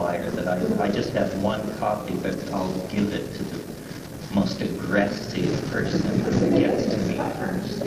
flyer that I just have one copy, but I'll give it to the most aggressive person who gets to me first.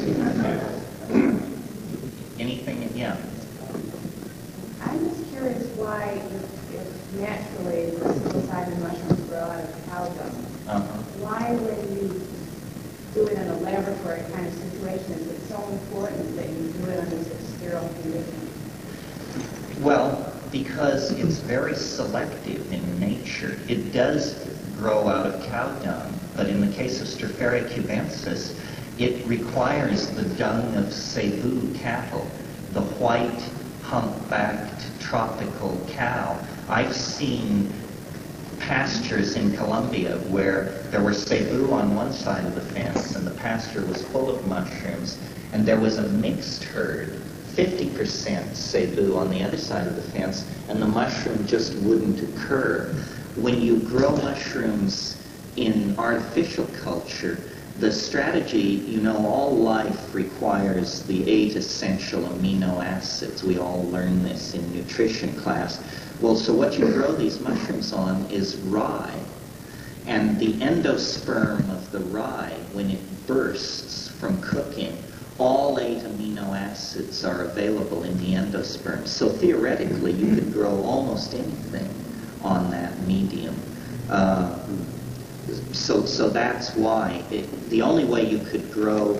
Anything? Yeah. I'm just curious why, if naturally the psilocybin mushrooms grow out of cow dung, why when you do it in a laboratory kind of situation is it so important that you do it under such sterile conditions? Well, because it's very selective in nature. It does grow out of cow dung, but in the case of Stropharia cubensis, it requires the dung of Cebu cattle, the white, humpbacked, tropical cow. I've seen pastures in Colombia where there were Cebu on one side of the fence and the pasture was full of mushrooms, and there was a mixed herd, 50% Cebu on the other side of the fence, and the mushroom just wouldn't occur. When you grow mushrooms in artificial culture, the strategy, you know, all life requires the 8 essential amino acids. We all learn this in nutrition class. Well, so what you grow these mushrooms on is rye. And the endosperm of the rye, when it bursts from cooking, all 8 amino acids are available in the endosperm. So theoretically, you could grow almost anything on that medium. So that's why the only way you could grow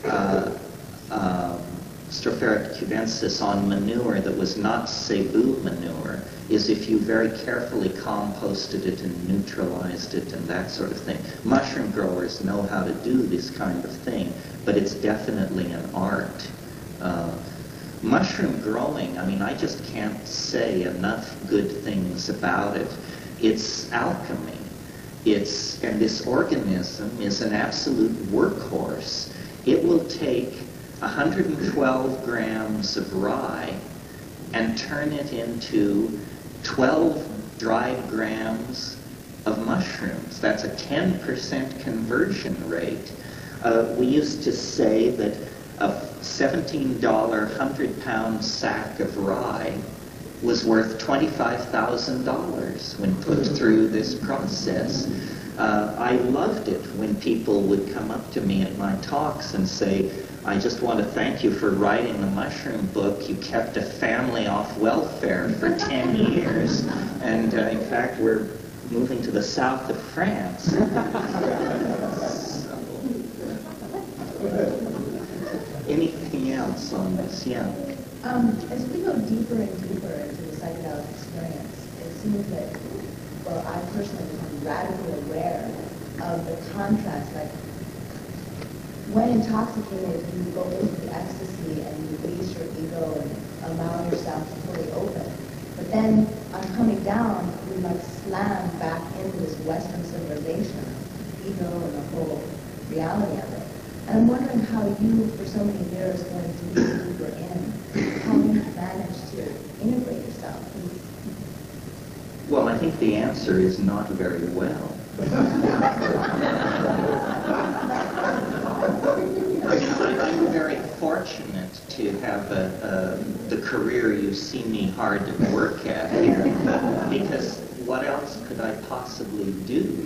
Stropharia cubensis on manure that was not Cebu manure is if you very carefully composted it and neutralized it and that sort of thing. Mushroom growers know how to do this kind of thing, but it's definitely an art. Mushroom growing, I mean, I just can't say enough good things about it. It's alchemy. And this organism is an absolute workhorse. It will take 112 grams of rye and turn it into 12 dried grams of mushrooms. That's a 10% conversion rate. We used to say that a $17 100-pound sack of rye was worth $25,000 when put through this process. I loved it when people would come up to me at my talks and say, I just want to thank you for writing the mushroom book. You kept a family off welfare for 10 years. And in fact, we're moving to the south of France. Anything else on this? Yeah. As we go deeper and deeper into the psychedelic experience, it seems that, well, I personally become radically aware of the contrast. Like, when intoxicated, you go into the ecstasy and you release your ego and allow yourself to fully open. But then, on coming down, we like slam back into this Western civilization, ego and the whole reality of it. And I'm wondering how you, for so many years, going deeper and deeper in, how you manage to integrate yourself. Well, I think the answer is not very well. I'm very fortunate to have the career you see me hard at work at here, because what else could I possibly do?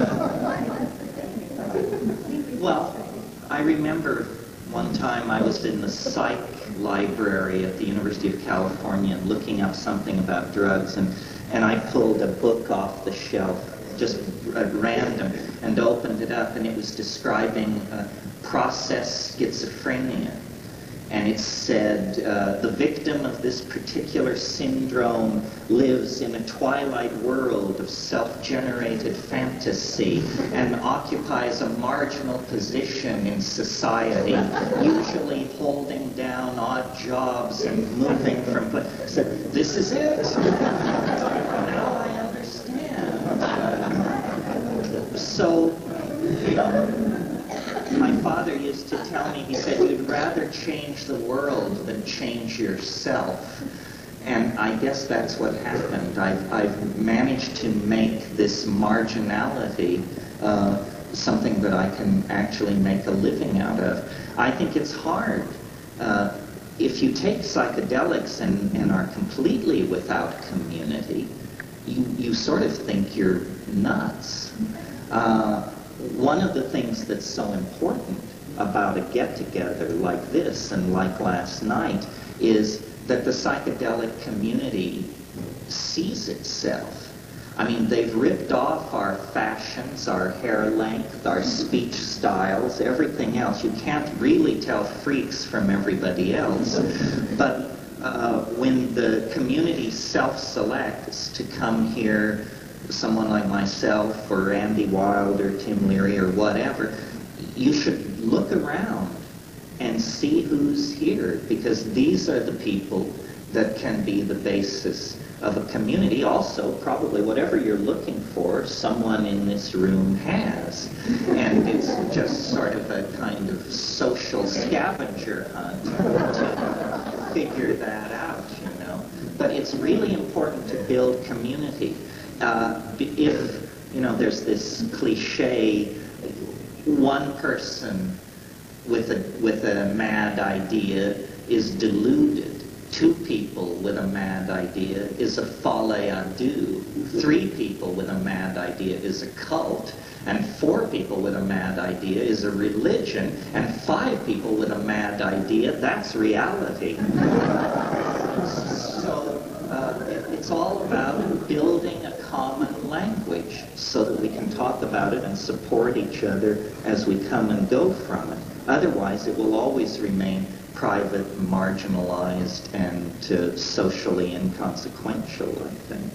Well, I remember one time I was in the psych library at the University of California looking up something about drugs, and I pulled a book off the shelf, just at random, and opened it up, and it was describing process schizophrenia. And it said, the victim of this particular syndrome lives in a twilight world of self-generated fantasy and occupies a marginal position in society, usually holding down odd jobs and moving from... So this is it. Now I understand. My father used to tell me, he said, you'd rather change the world than change yourself. And I guess that's what happened. I've managed to make this marginality something that I can actually make a living out of. I think it's hard. If you take psychedelics and are completely without community, you you sort of think you're nuts. One of the things that's so important about a get-together like this and like last night is that the psychedelic community sees itself. I mean, they've ripped off our fashions, our hair length, our speech styles, everything else. You can't really tell freaks from everybody else. But when the community self-selects to come here, someone like myself or Andy Wilde or Tim Leary or whatever, you should look around and see who's here, because these are the people that can be the basis of a community. Also, probably whatever you're looking for, someone in this room has. And it's just sort of a kind of social scavenger hunt to figure that out, you know. But it's really important to build community. If, you know, there's this cliche, one person with a mad idea is deluded. 2 people with a mad idea is a folle à deux. 3 people with a mad idea is a cult. And 4 people with a mad idea is a religion. And 5 people with a mad idea, that's reality. So it's all about building a common language so that we can talk about it and support each other as we come and go from it. Otherwise, it will always remain private, marginalized, and socially inconsequential, I think.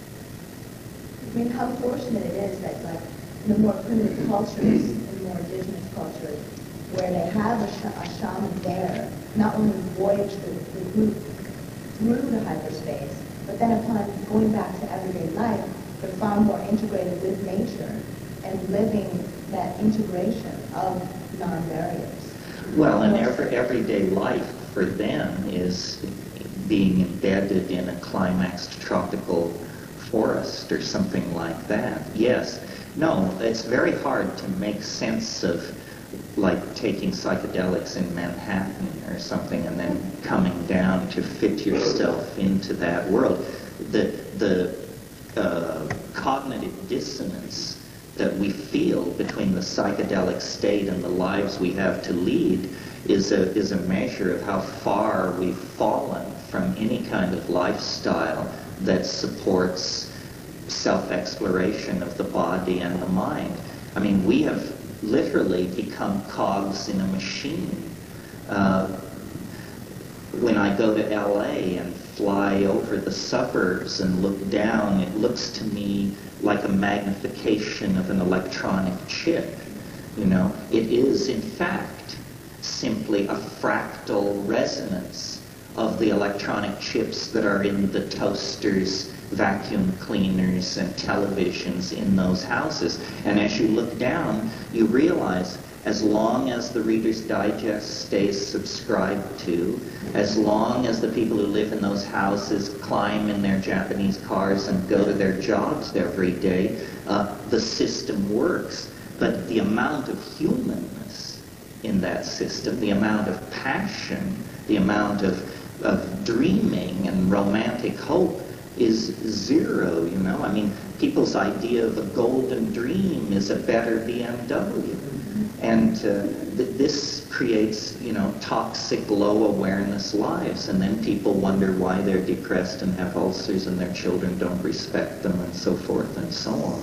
I mean, how fortunate it is that, like, in the more primitive cultures, in the more indigenous cultures, where they have a shaman there, not only voyage the group through the hyperspace, but then upon going back to everyday life, they're far more integrated with nature and living that integration of non-barriers. Well, and everyday life for them is being embedded in a climaxed tropical forest or something like that. Yes. No, it's very hard to make sense of, like, taking psychedelics in Manhattan or something and then coming down to fit yourself into that world. The cognitive dissonance that we feel between the psychedelic state and the lives we have to lead is a measure of how far we've fallen from any kind of lifestyle that supports self-exploration of the body and the mind. I mean, we have literally become cogs in a machine. When I go to LA and fly over the suburbs and look down, it looks to me like a magnification of an electronic chip. You know, it is in fact simply a fractal resonance of the electronic chips that are in the toasters, vacuum cleaners, and televisions in those houses. And as you look down, you realize as long as the Reader's Digest stays subscribed to, as long as the people who live in those houses climb in their Japanese cars and go to their jobs every day, the system works. But the amount of humanness in that system, the amount of passion, the amount of dreaming and romantic hope is zero, you know. I mean, people's idea of a golden dream is a better BMW. And this creates, you know, toxic, low awareness lives. And then people wonder why they're depressed and have ulcers and their children don't respect them and so forth and so on.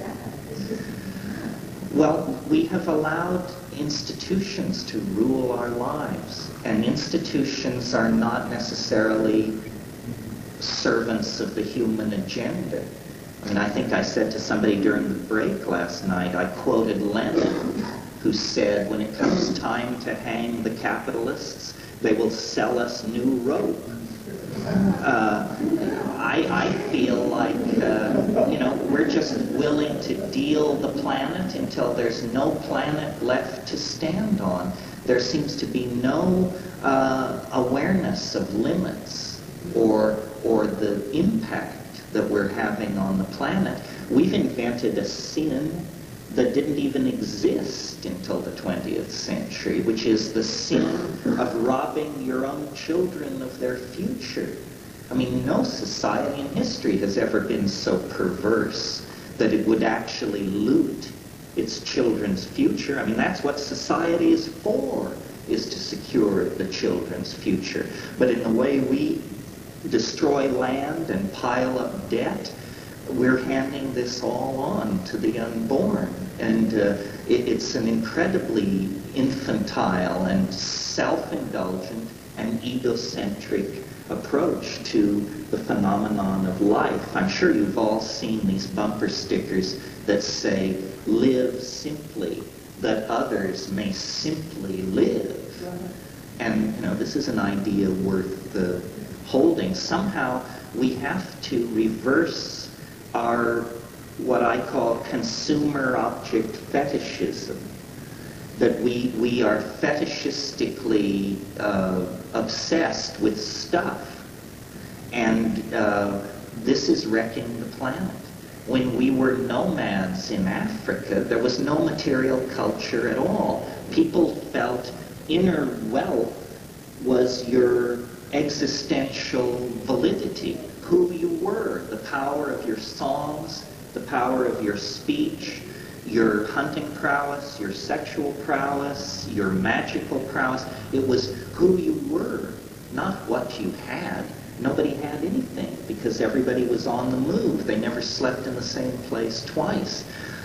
Well, we have allowed institutions to rule our lives. And institutions are not necessarily servants of the human agenda. I mean, I think I said to somebody during the break last night, I quoted Lenin, who said, when it comes time to hang the capitalists, they will sell us new rope. I feel like, you know, we're just willing to deal the planet until there's no planet left to stand on. There seems to be no awareness of limits or the impact that we're having on the planet. We've invented a sin that didn't even exist until the 20th century, which is the sin of robbing your own children of their future. I mean, no society in history has ever been so perverse that it would actually loot its children's future. I mean, that's what society is for, is to secure the children's future. But in the way we destroy land and pile up debt, we're handing this all on to the unborn. And it's an incredibly infantile and self-indulgent and egocentric approach to the phenomenon of life. I'm sure you've all seen these bumper stickers that say, "Live simply, that others may simply live." And, you know, this is an idea worth holding. Somehow we have to reverse our, what I call consumer object fetishism. That we are fetishistically obsessed with stuff. And this is wrecking the planet. When we were nomads in Africa, there was no material culture at all. People felt inner wealth was your existential validity, who you were, the power of your songs, the power of your speech, your hunting prowess, your sexual prowess, your magical prowess. It was who you were, not what you had. Nobody had anything because everybody was on the move. They never slept in the same place twice.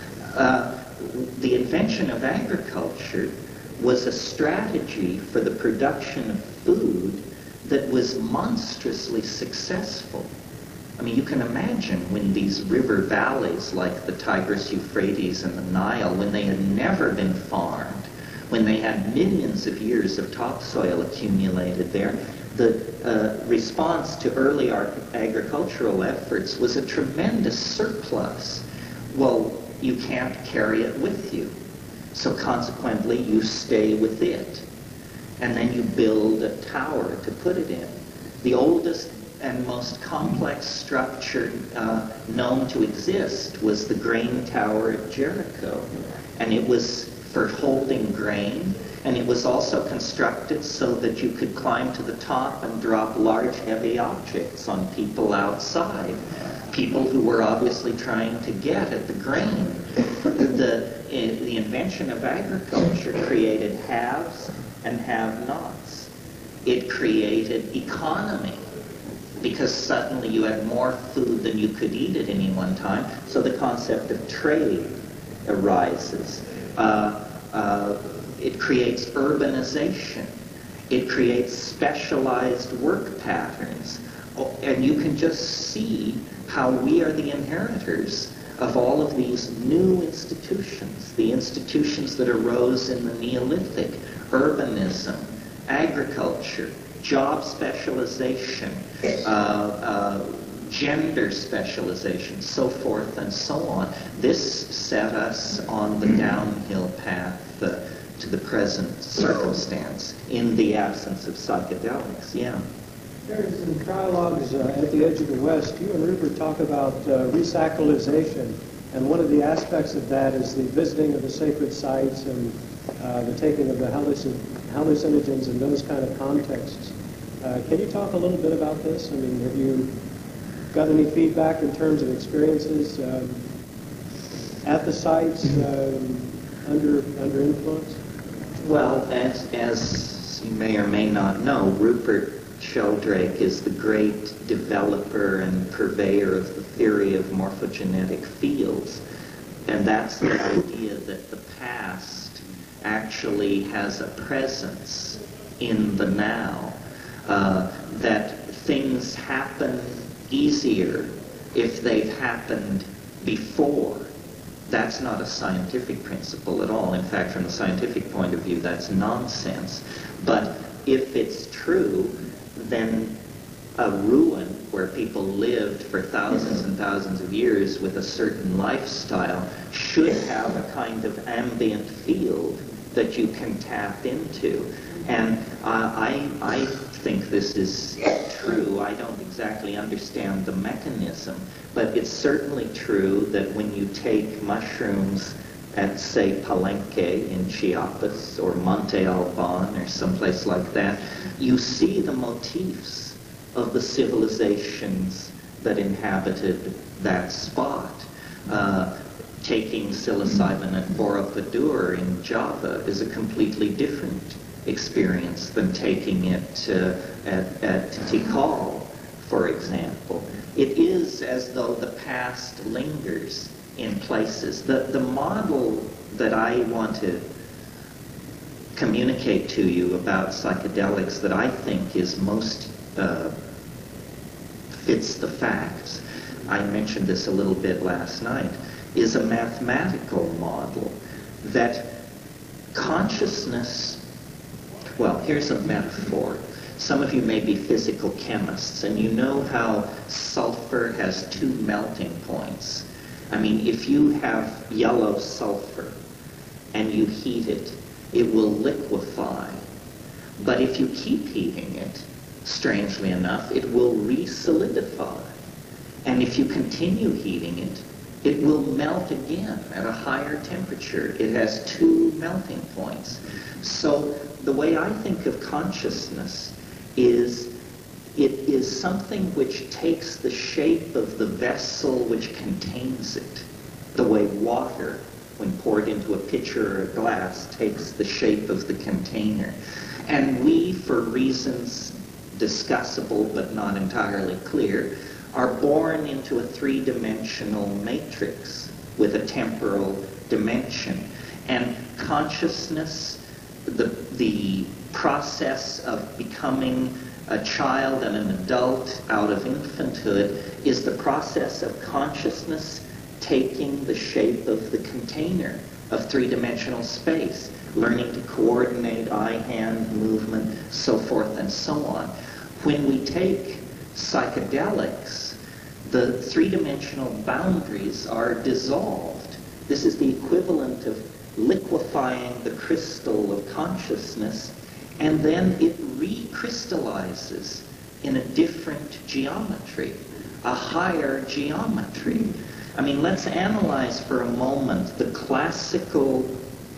The invention of agriculture was a strategy for the production of food that was monstrously successful. I mean, you can imagine when these river valleys like the Tigris, Euphrates, and the Nile, when they had never been farmed, when they had millions of years of topsoil accumulated there, the response to early agricultural efforts was a tremendous surplus. Well, you can't carry it with you. So consequently, you stay with it. And then you build a tower to put it in. The oldest and most complex structure known to exist was the grain tower at Jericho. And it was for holding grain, and it was also constructed so that you could climb to the top and drop large, heavy objects on people outside, people who were obviously trying to get at the grain. The invention of agriculture created haves and have-nots. It created economy, because suddenly you had more food than you could eat at any one time, so the concept of trade arises. It creates urbanization. It creates specialized work patterns. And you can just see how we are the inheritors of all of these new institutions, the institutions that arose in the Neolithic, urbanism, agriculture, job specialization, gender specialization, so forth and so on. This set us on the downhill path to the present circumstance in the absence of psychedelics. Yeah. There's some dialogues at the Edge of the West. You and Rupert talk about resacralization, and one of the aspects of that is the visiting of the sacred sites and the taking of the hallucinogens in those kind of contexts. Can you talk a little bit about this? I mean, have you got any feedback in terms of experiences at the sites under influence? Well, as you may or may not know, Rupert Sheldrake is the great developer and purveyor of the theory of morphogenetic fields. And that's the idea that the past actually has a presence in the now, that things happen easier if they've happened before. That's not a scientific principle at all. In fact, from the scientific point of view, that's nonsense. But if it's true, then a ruin where people lived for thousands and thousands of years with a certain lifestyle should have a kind of ambient field that you can tap into. And I think this is true. I don't exactly understand the mechanism, but it's certainly true that when you take mushrooms at, say, Palenque in Chiapas or Monte Alban or someplace like that, you see the motifs of the civilizations that inhabited that spot. Taking psilocybin at Borobudur in Java is a completely different experience than taking it at Tikal, for example. It is as though the past lingers in places. The model that I want to communicate to you about psychedelics that I think is most fits the facts, I mentioned this a little bit last night, is a mathematical model that consciousness, well, here's a metaphor. Some of you may be physical chemists, and you know how sulfur has two melting points. I mean, if you have yellow sulfur and you heat it, it will liquefy. But if you keep heating it, strangely enough, it will re-solidify. And if you continue heating it, it will melt again at a higher temperature. It has two melting points. So the way I think of consciousness is it is something which takes the shape of the vessel which contains it, the way water, when poured into a pitcher or a glass, takes the shape of the container. And we, for reasons discussable but not entirely clear, are born into a three-dimensional matrix with a temporal dimension. And consciousness, the process of becoming a child and an adult out of infanthood, is the process of consciousness taking the shape of the container of three-dimensional space, learning to coordinate eye-hand movement, so forth and so on. When we take psychedelics, the three-dimensional boundaries are dissolved. This is the equivalent of liquefying the crystal of consciousness, and then it recrystallizes in a different geometry, a higher geometry. I mean, let's analyze for a moment the classical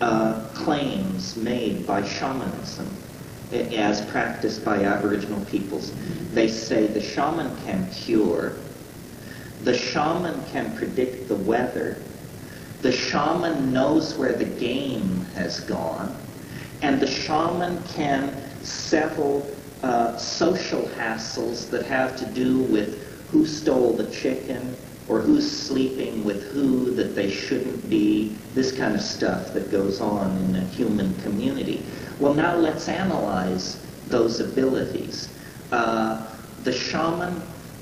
claims made by shamanism as practiced by Aboriginal peoples. They say the shaman can cure, the shaman can predict the weather, the shaman knows where the game has gone, and the shaman can settle social hassles that have to do with who stole the chicken, or who's sleeping with who that they shouldn't be, this kind of stuff that goes on in a human community. Well, now let's analyze those abilities. The shaman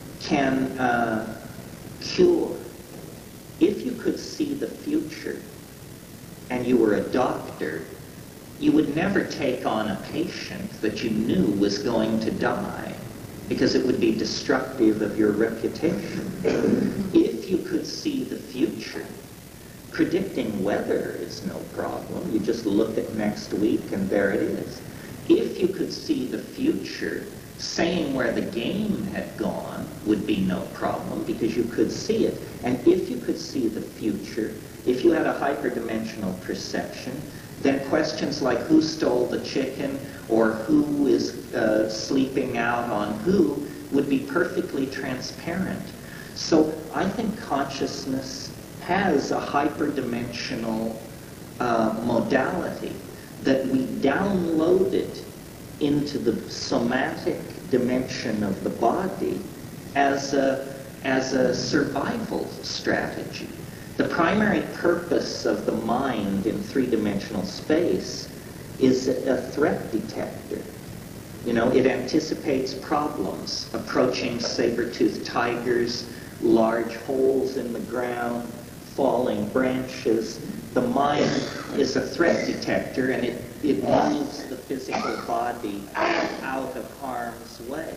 can cure. If you could see the future and you were a doctor, you would never take on a patient that you knew was going to die, because it would be destructive of your reputation. If you could see the future, predicting weather is no problem. You just look at next week and there it is. If you could see the future, saying where the game had gone would be no problem, because you could see it. And if you could see the future, if you had a hyperdimensional perception, then questions like who stole the chicken or who is sleeping out on who would be perfectly transparent. So I think consciousness has a hyperdimensional modality that we downloaded into the somatic dimension of the body as a survival strategy. The primary purpose of the mind in three-dimensional space is a threat detector. You know, it anticipates problems, approaching saber-toothed tigers, large holes in the ground, falling branches. The mind is a threat detector, and it moves the physical body out of harm's way.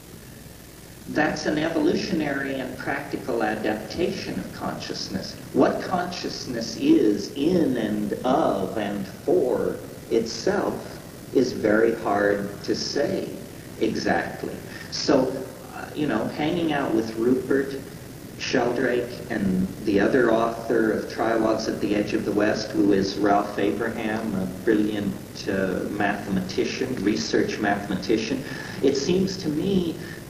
That's an evolutionary and practical adaptation of consciousness. What consciousness is in and of and for itself is very hard to say exactly. So, hanging out with Rupert Sheldrake and the other author of Trilogues at the Edge of the West, who is Ralph Abraham, a brilliant mathematician, research mathematician, it seems to me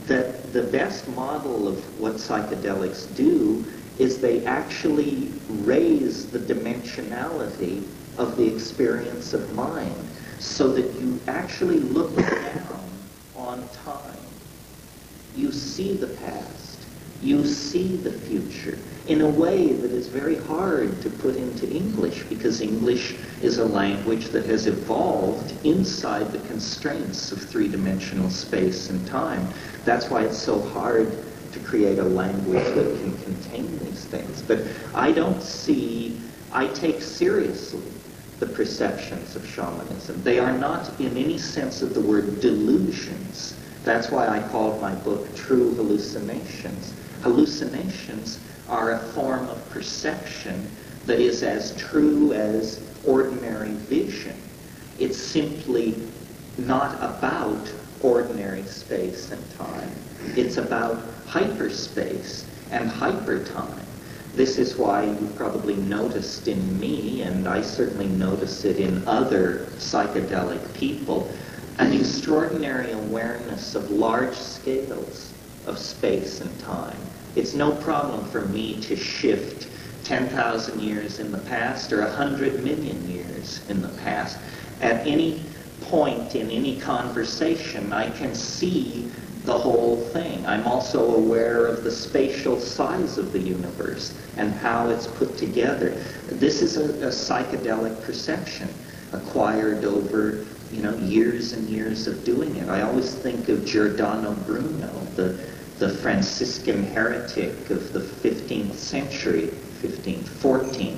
that the best model of what psychedelics do is they actually raise the dimensionality of the experience of mind so that you actually look down on time. You see the past. You see the future in a way that is very hard to put into English, because English is a language that has evolved inside the constraints of three-dimensional space and time. That's why it's so hard to create a language that can contain these things. But I take seriously the perceptions of shamanism. They are not in any sense of the word delusions. That's why I called my book True Hallucinations. Hallucinations are a form of perception that is as true as ordinary vision. It's simply not about ordinary space and time. It's about hyperspace and hypertime. This is why you've probably noticed in me, and I certainly notice it in other psychedelic people, an extraordinary awareness of large scales of space and time. It's no problem for me to shift 10,000 years in the past or 100 million years in the past. At any point in any conversation, I can see the whole thing. I'm also aware of the spatial size of the universe and how it's put together. This is a psychedelic perception acquired over years and years of doing it. I always think of Giordano Bruno, the Franciscan heretic of the 15th century, 15th, 14th,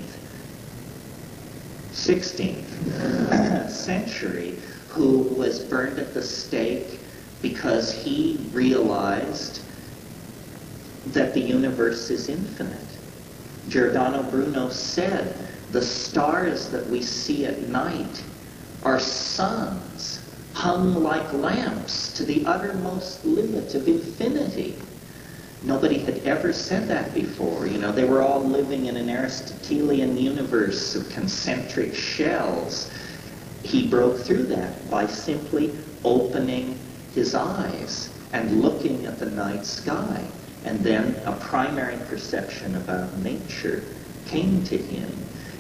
16th century, who was burned at the stake because he realized that the universe is infinite. Giordano Bruno said, the stars that we see at night are suns hung like lamps to the uttermost limit of infinity. Nobody had ever said that before. They were all living in an Aristotelian universe of concentric shells. He broke through that by simply opening his eyes and looking at the night sky. And then a primary perception about nature came to him.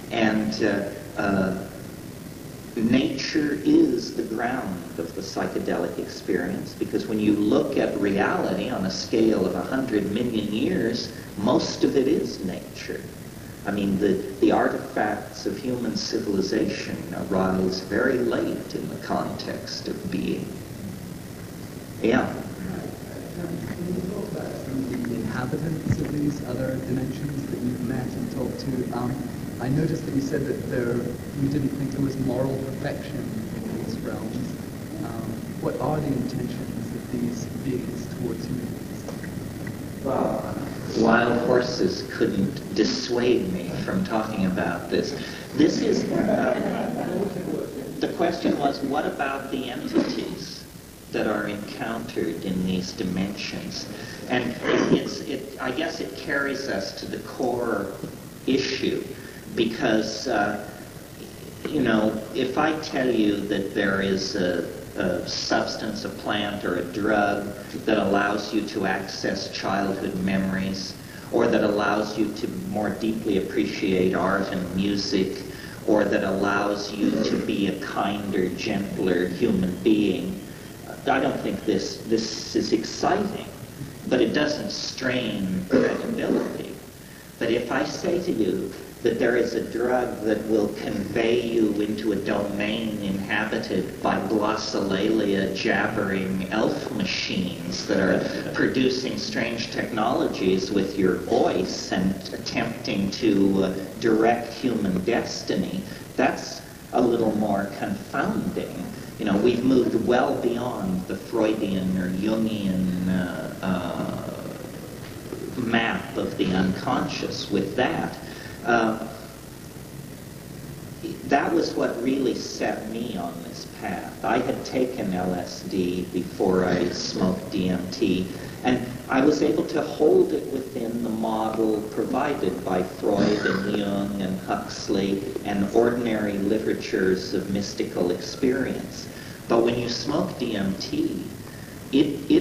And nature is the ground of the psychedelic experience, because when you look at reality on a scale of 100 million years, most of it is nature. I mean, the artifacts of human civilization arise very late in the context of being. Yeah. Can you talk about some of the inhabitants of these other dimensions that you've met and talked to? I noticed that you said that you didn't think there was moral perfection in these realms. What are the intentions of these beings towards humans? Well, wild horses couldn't dissuade me from talking about this. This is, the question was, what about the entities that are encountered in these dimensions? And I guess it carries us to the core issue. Because, if I tell you that there is a substance, a plant, or a drug that allows you to access childhood memories, or that allows you to more deeply appreciate art and music, or that allows you to be a kinder, gentler human being, I don't think this is exciting, but it doesn't strain credibility. But if I say to you that there is a drug that will convey you into a domain inhabited by glossolalia jabbering elf machines that are producing strange technologies with your voice and attempting to direct human destiny, that's a little more confounding. We've moved well beyond the Freudian or Jungian map of the unconscious with that. That was what really set me on this path. I had taken LSD before I smoked DMT, and I was able to hold it within the model provided by Freud and Jung and Huxley and ordinary literatures of mystical experience. But when you smoke DMT, it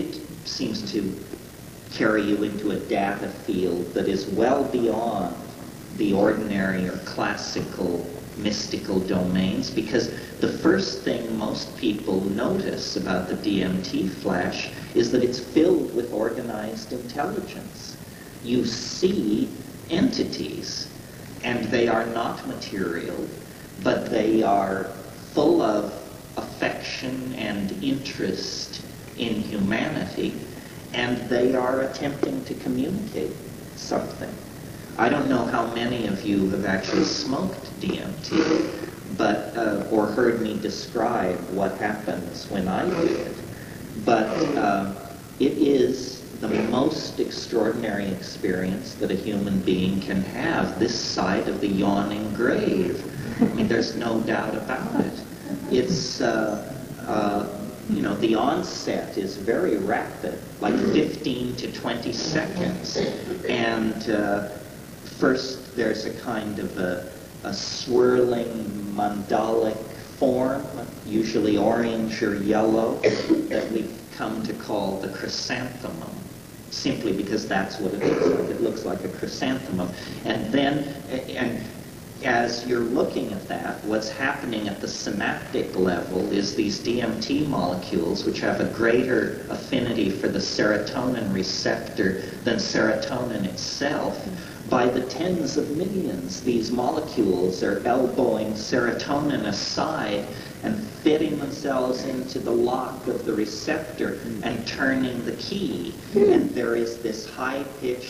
seems to carry you into a data field that is well beyond the ordinary or classical mystical domains, because the first thing most people notice about the DMT flash is that it's filled with organized intelligence. You see entities, and they are not material, but they are full of affection and interest in humanity, and they are attempting to communicate something. I don't know how many of you have actually smoked DMT, but or heard me describe what happens when I do it. But it is the most extraordinary experience that a human being can have this side of the yawning grave. I mean, there's no doubt about it. It's, you know, the onset is very rapid, like 15 to 20 seconds. And first there's a kind of a swirling mandalic form, usually orange or yellow, that we've come to call the chrysanthemum, simply because that's what it looks like. It looks like a chrysanthemum. And then, and as you're looking at that, what's happening at the synaptic level is these DMT molecules, which have a greater affinity for the serotonin receptor than serotonin itself. By the tens of millions, these molecules are elbowing serotonin aside and fitting themselves into the lock of the receptor and turning the key. And there is this high-pitched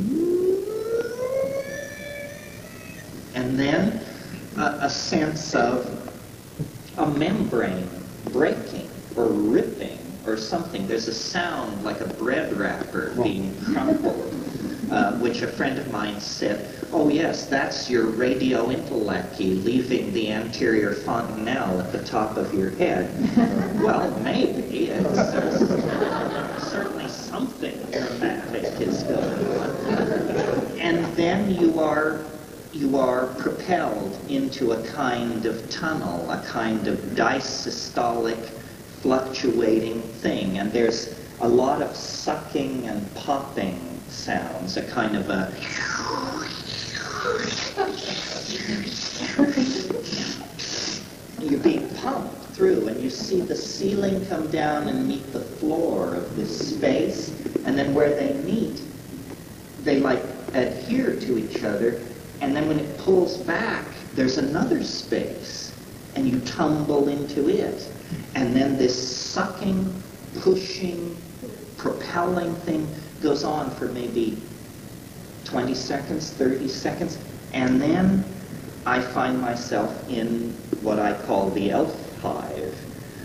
and then a sense of a membrane breaking or ripping or something. There's a sound like a bread wrapper being crumpled, which a friend of mine said, oh yes, that's your radio intellecty leaving the anterior fontanelle at the top of your head. Well, maybe. It's certainly something dramatic is going on. And then you are propelled into a kind of tunnel, a kind of disystolic, fluctuating thing. And there's a lot of sucking and popping sounds, a kind of a... You're being pumped through, and you see the ceiling come down and meet the floor of this space, and then where they meet, they like adhere to each other. And then when it pulls back, there's another space, and you tumble into it. And then this sucking, pushing, propelling thing goes on for maybe 20 seconds, 30 seconds. And then I find myself in what I call the elf hive,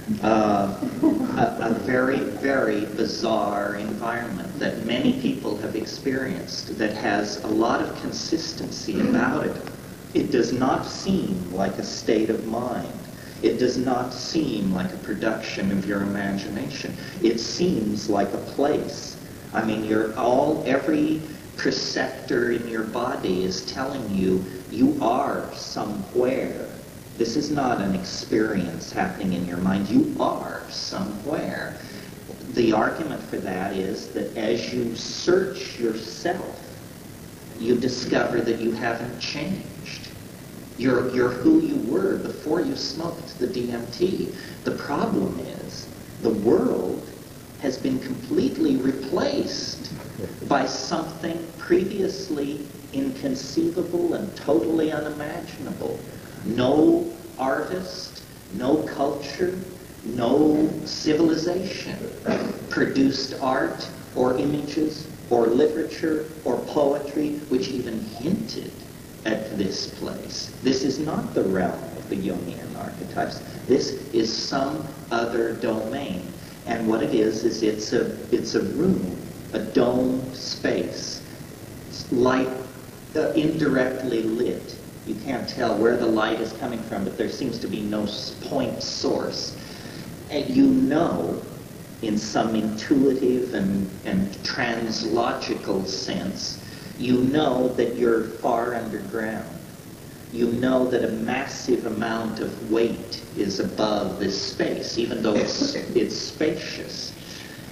a very, very bizarre environment that many people have experienced that has a lot of consistency about it. It does not seem like a state of mind. It does not seem like a production of your imagination. It seems like a place. I mean, every preceptor in your body is telling you, you are somewhere. This is not an experience happening in your mind. You are somewhere. The argument for that is that as you search yourself, you discover that you haven't changed. You're who you were before you smoked the DMT. The problem is the world has been completely replaced by something previously inconceivable and totally unimaginable. No artist, no culture, no civilization produced art or images or literature or poetry which even hinted at this place. This is not the realm of the Jungian archetypes. This is some other domain. And what it is it's a room, a domed space, light indirectly lit. You can't tell where the light is coming from, but there seems to be no point source. And you know, in some intuitive and translogical sense, you know that you're far underground. You know that a massive amount of weight is above this space, even though it's spacious.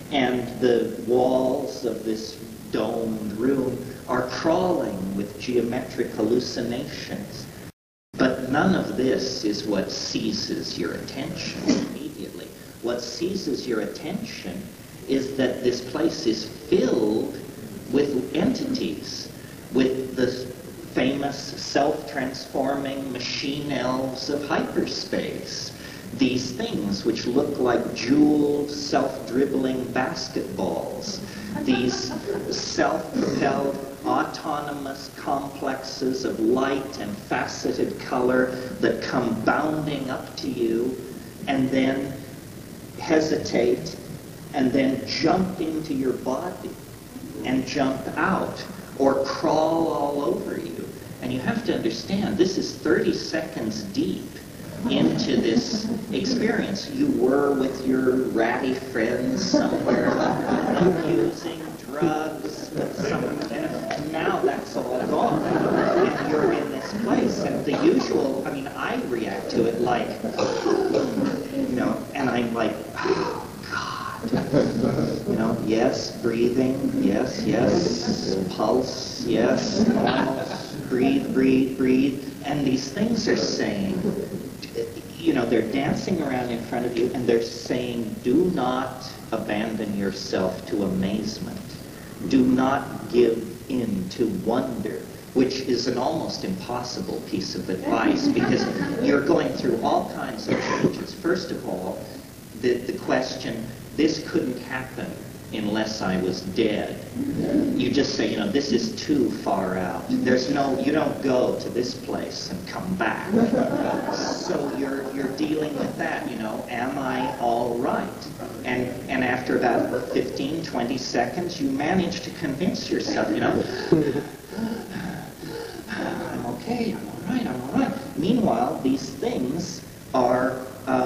And the walls of this domed room are crawling with geometric hallucinations. But none of this is what seizes your attention immediately. What seizes your attention is that this place is filled with entities, with the famous self-transforming machine elves of hyperspace. These things which look like jeweled, self-dribbling basketballs. These self-propelled, autonomous complexes of light and faceted color that come bounding up to you and then hesitate and then jump into your body and jump out or crawl all over you. And you have to understand, this is 30 seconds deep into this experience. You were with your ratty friends somewhere using drugs with someone, and now that's all gone. And you're in this place, and the usual, I mean, I react to it like, you know, and I'm like, oh, God. You know, yes, breathing, yes, yes, pulse, yes, almost, breathe, breathe, breathe. And these things are saying, you know, they're dancing around in front of you, and they're saying, do not abandon yourself to amazement. Do not give in to wonder, which is an almost impossible piece of advice, because you're going through all kinds of changes. First of all, the question, this couldn't happen unless I was dead. You just say, you know, this is too far out. There's no, you don't go to this place and come back. So you're dealing with that, you know, am I all right? And after about 15, 20 seconds, you manage to convince yourself, you know, I'm okay, I'm all right, I'm all right. Meanwhile, these things are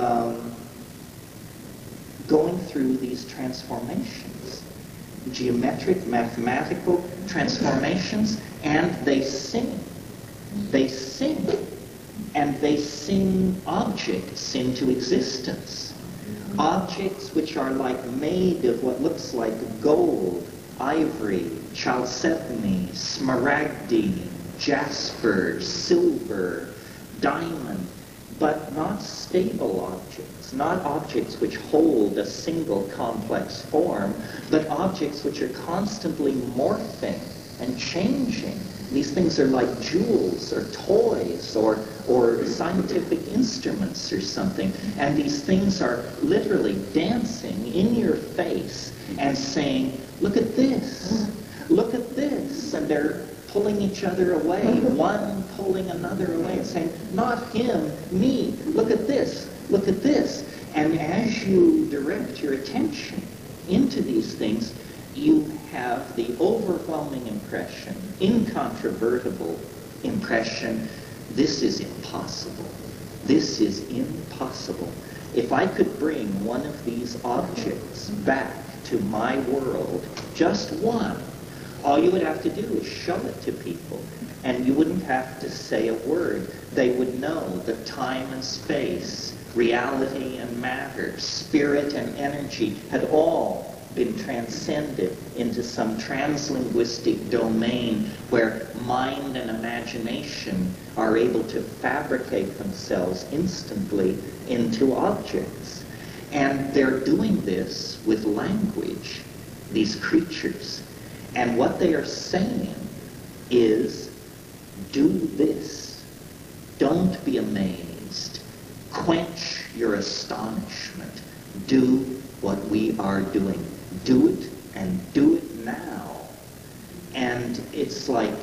going through these transformations, geometric, mathematical transformations, and they sing. They sing. And they sing objects into existence. Objects which are like made of what looks like gold, ivory, chalcedony, smaragdine, jasper, silver, diamond, but not stable objects, not objects which hold a single complex form, but objects which are constantly morphing and changing. These things are like jewels or toys or scientific instruments or something. And these things are literally dancing in your face and saying, look at this, look at this. And they're pulling each other away, one pulling another away and saying, not him, me, look at this, look at this. And as you direct your attention into these things, you have the overwhelming impression, incontrovertible impression, this is impossible. This is impossible. If I could bring one of these objects back to my world, just one, all you would have to do is show it to people, and you wouldn't have to say a word. They would know that time and space, reality and matter, spirit and energy had all been transcended into some translinguistic domain where mind and imagination are able to fabricate themselves instantly into objects. And they're doing this with language, these creatures. And what they are saying is, do this. Don't be amazed. Quench your astonishment. Do what we are doing. Do it, and do it now. And it's like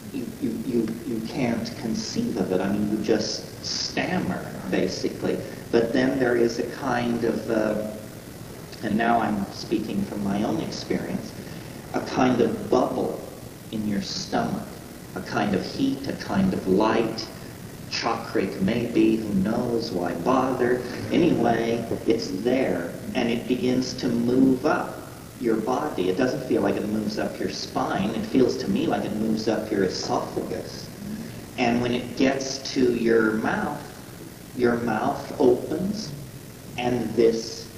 you can't conceive of it. I mean, you just stammer, basically. But then there is a kind of, and now I'm speaking from my own experience, a kind of bubble in your stomach, a kind of heat, a kind of light, chakric maybe, who knows, why bother? Anyway, it's there, and it begins to move up your body. It doesn't feel like it moves up your spine. It feels to me like it moves up your esophagus. And when it gets to your mouth opens, and this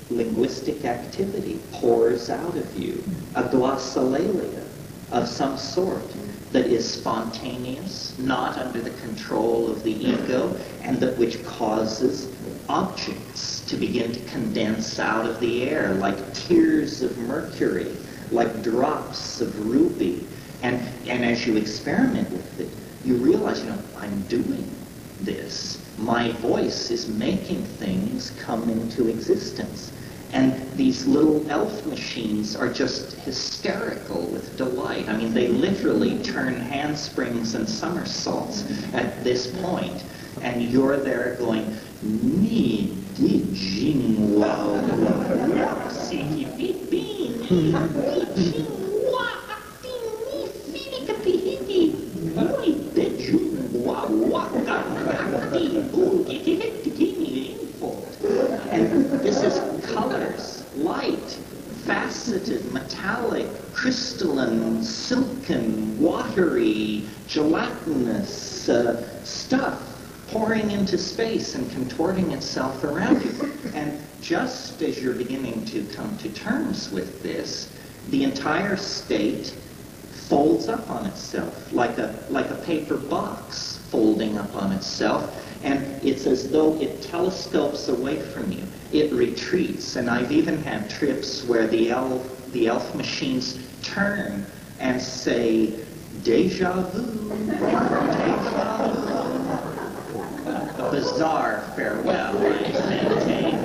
linguistic activity pours out of you, a glossolalia of some sort that is spontaneous, not under the control of the ego, and that which causes objects to begin to condense out of the air like tears of mercury, like drops of ruby. And as you experiment with it, you realize, I'm doing this. My voice is making things come into existence. And these little elf machines are just hysterical with delight. I mean, they literally turn handsprings and somersaults at this point. And you're there going, ni di jing wa wa si bi bi ni jing wa ti ni fi ka pi hi oi be jing wa wa ka ti bu ki ki ki ni info. And this is colors, light, faceted, metallic, crystalline, silken, watery, gelatinous stuff pouring into space and contorting itself around you. And just as you're beginning to come to terms with this, the entire state folds up on itself like a paper box folding up on itself. And it's as though it telescopes away from you. It retreats. And I've even had trips where the elf machines turn and say, "Deja vu, deja vu." A bizarre farewell, I maintain.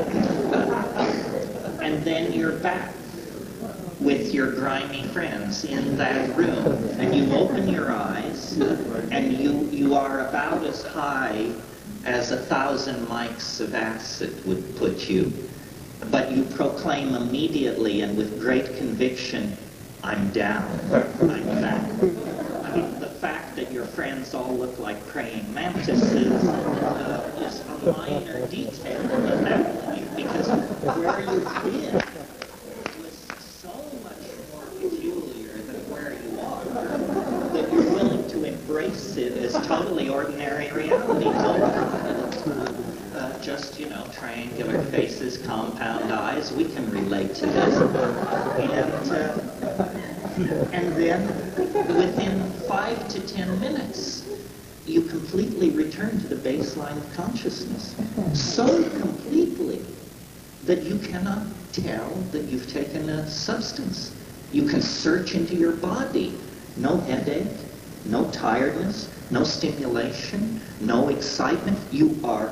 And then you're back with your grimy friends in that room. And you open your eyes, and you are about as high as 1,000 mics of acid would put you. But you proclaim immediately and with great conviction, "I'm down, I'm back." I mean, the fact that your friends all look like praying mantises is a minor detail at that point, because where you've been was so much more peculiar than where you are that you're willing to embrace it as totally ordinary reality. Just, triangular faces, compound eyes, we can relate to this. And then within 5 to 10 minutes, you completely return to the baseline of consciousness. So completely that you cannot tell that you've taken a substance. You can search into your body. No headache, no tiredness, no stimulation, no excitement. You are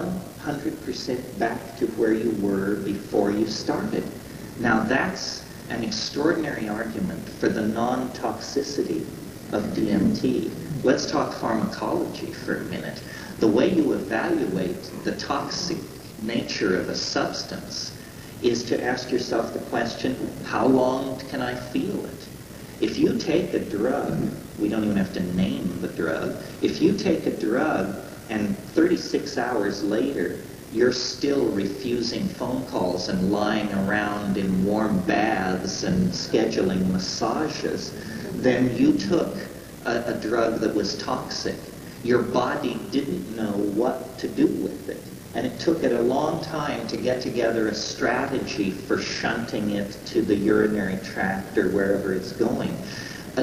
100% back to where you were before you started. Now that's an extraordinary argument for the non-toxicity of DMT. Let's talk pharmacology for a minute. The way you evaluate the toxic nature of a substance is to ask yourself the question, how long can I feel it? If you take a drug, we don't even have to name the drug, if you take a drug and 36 hours later, you're still refusing phone calls and lying around in warm baths and scheduling massages, then you took a drug that was toxic. Your body didn't know what to do with it. And it took it a long time to get together a strategy for shunting it to the urinary tract or wherever it's going. A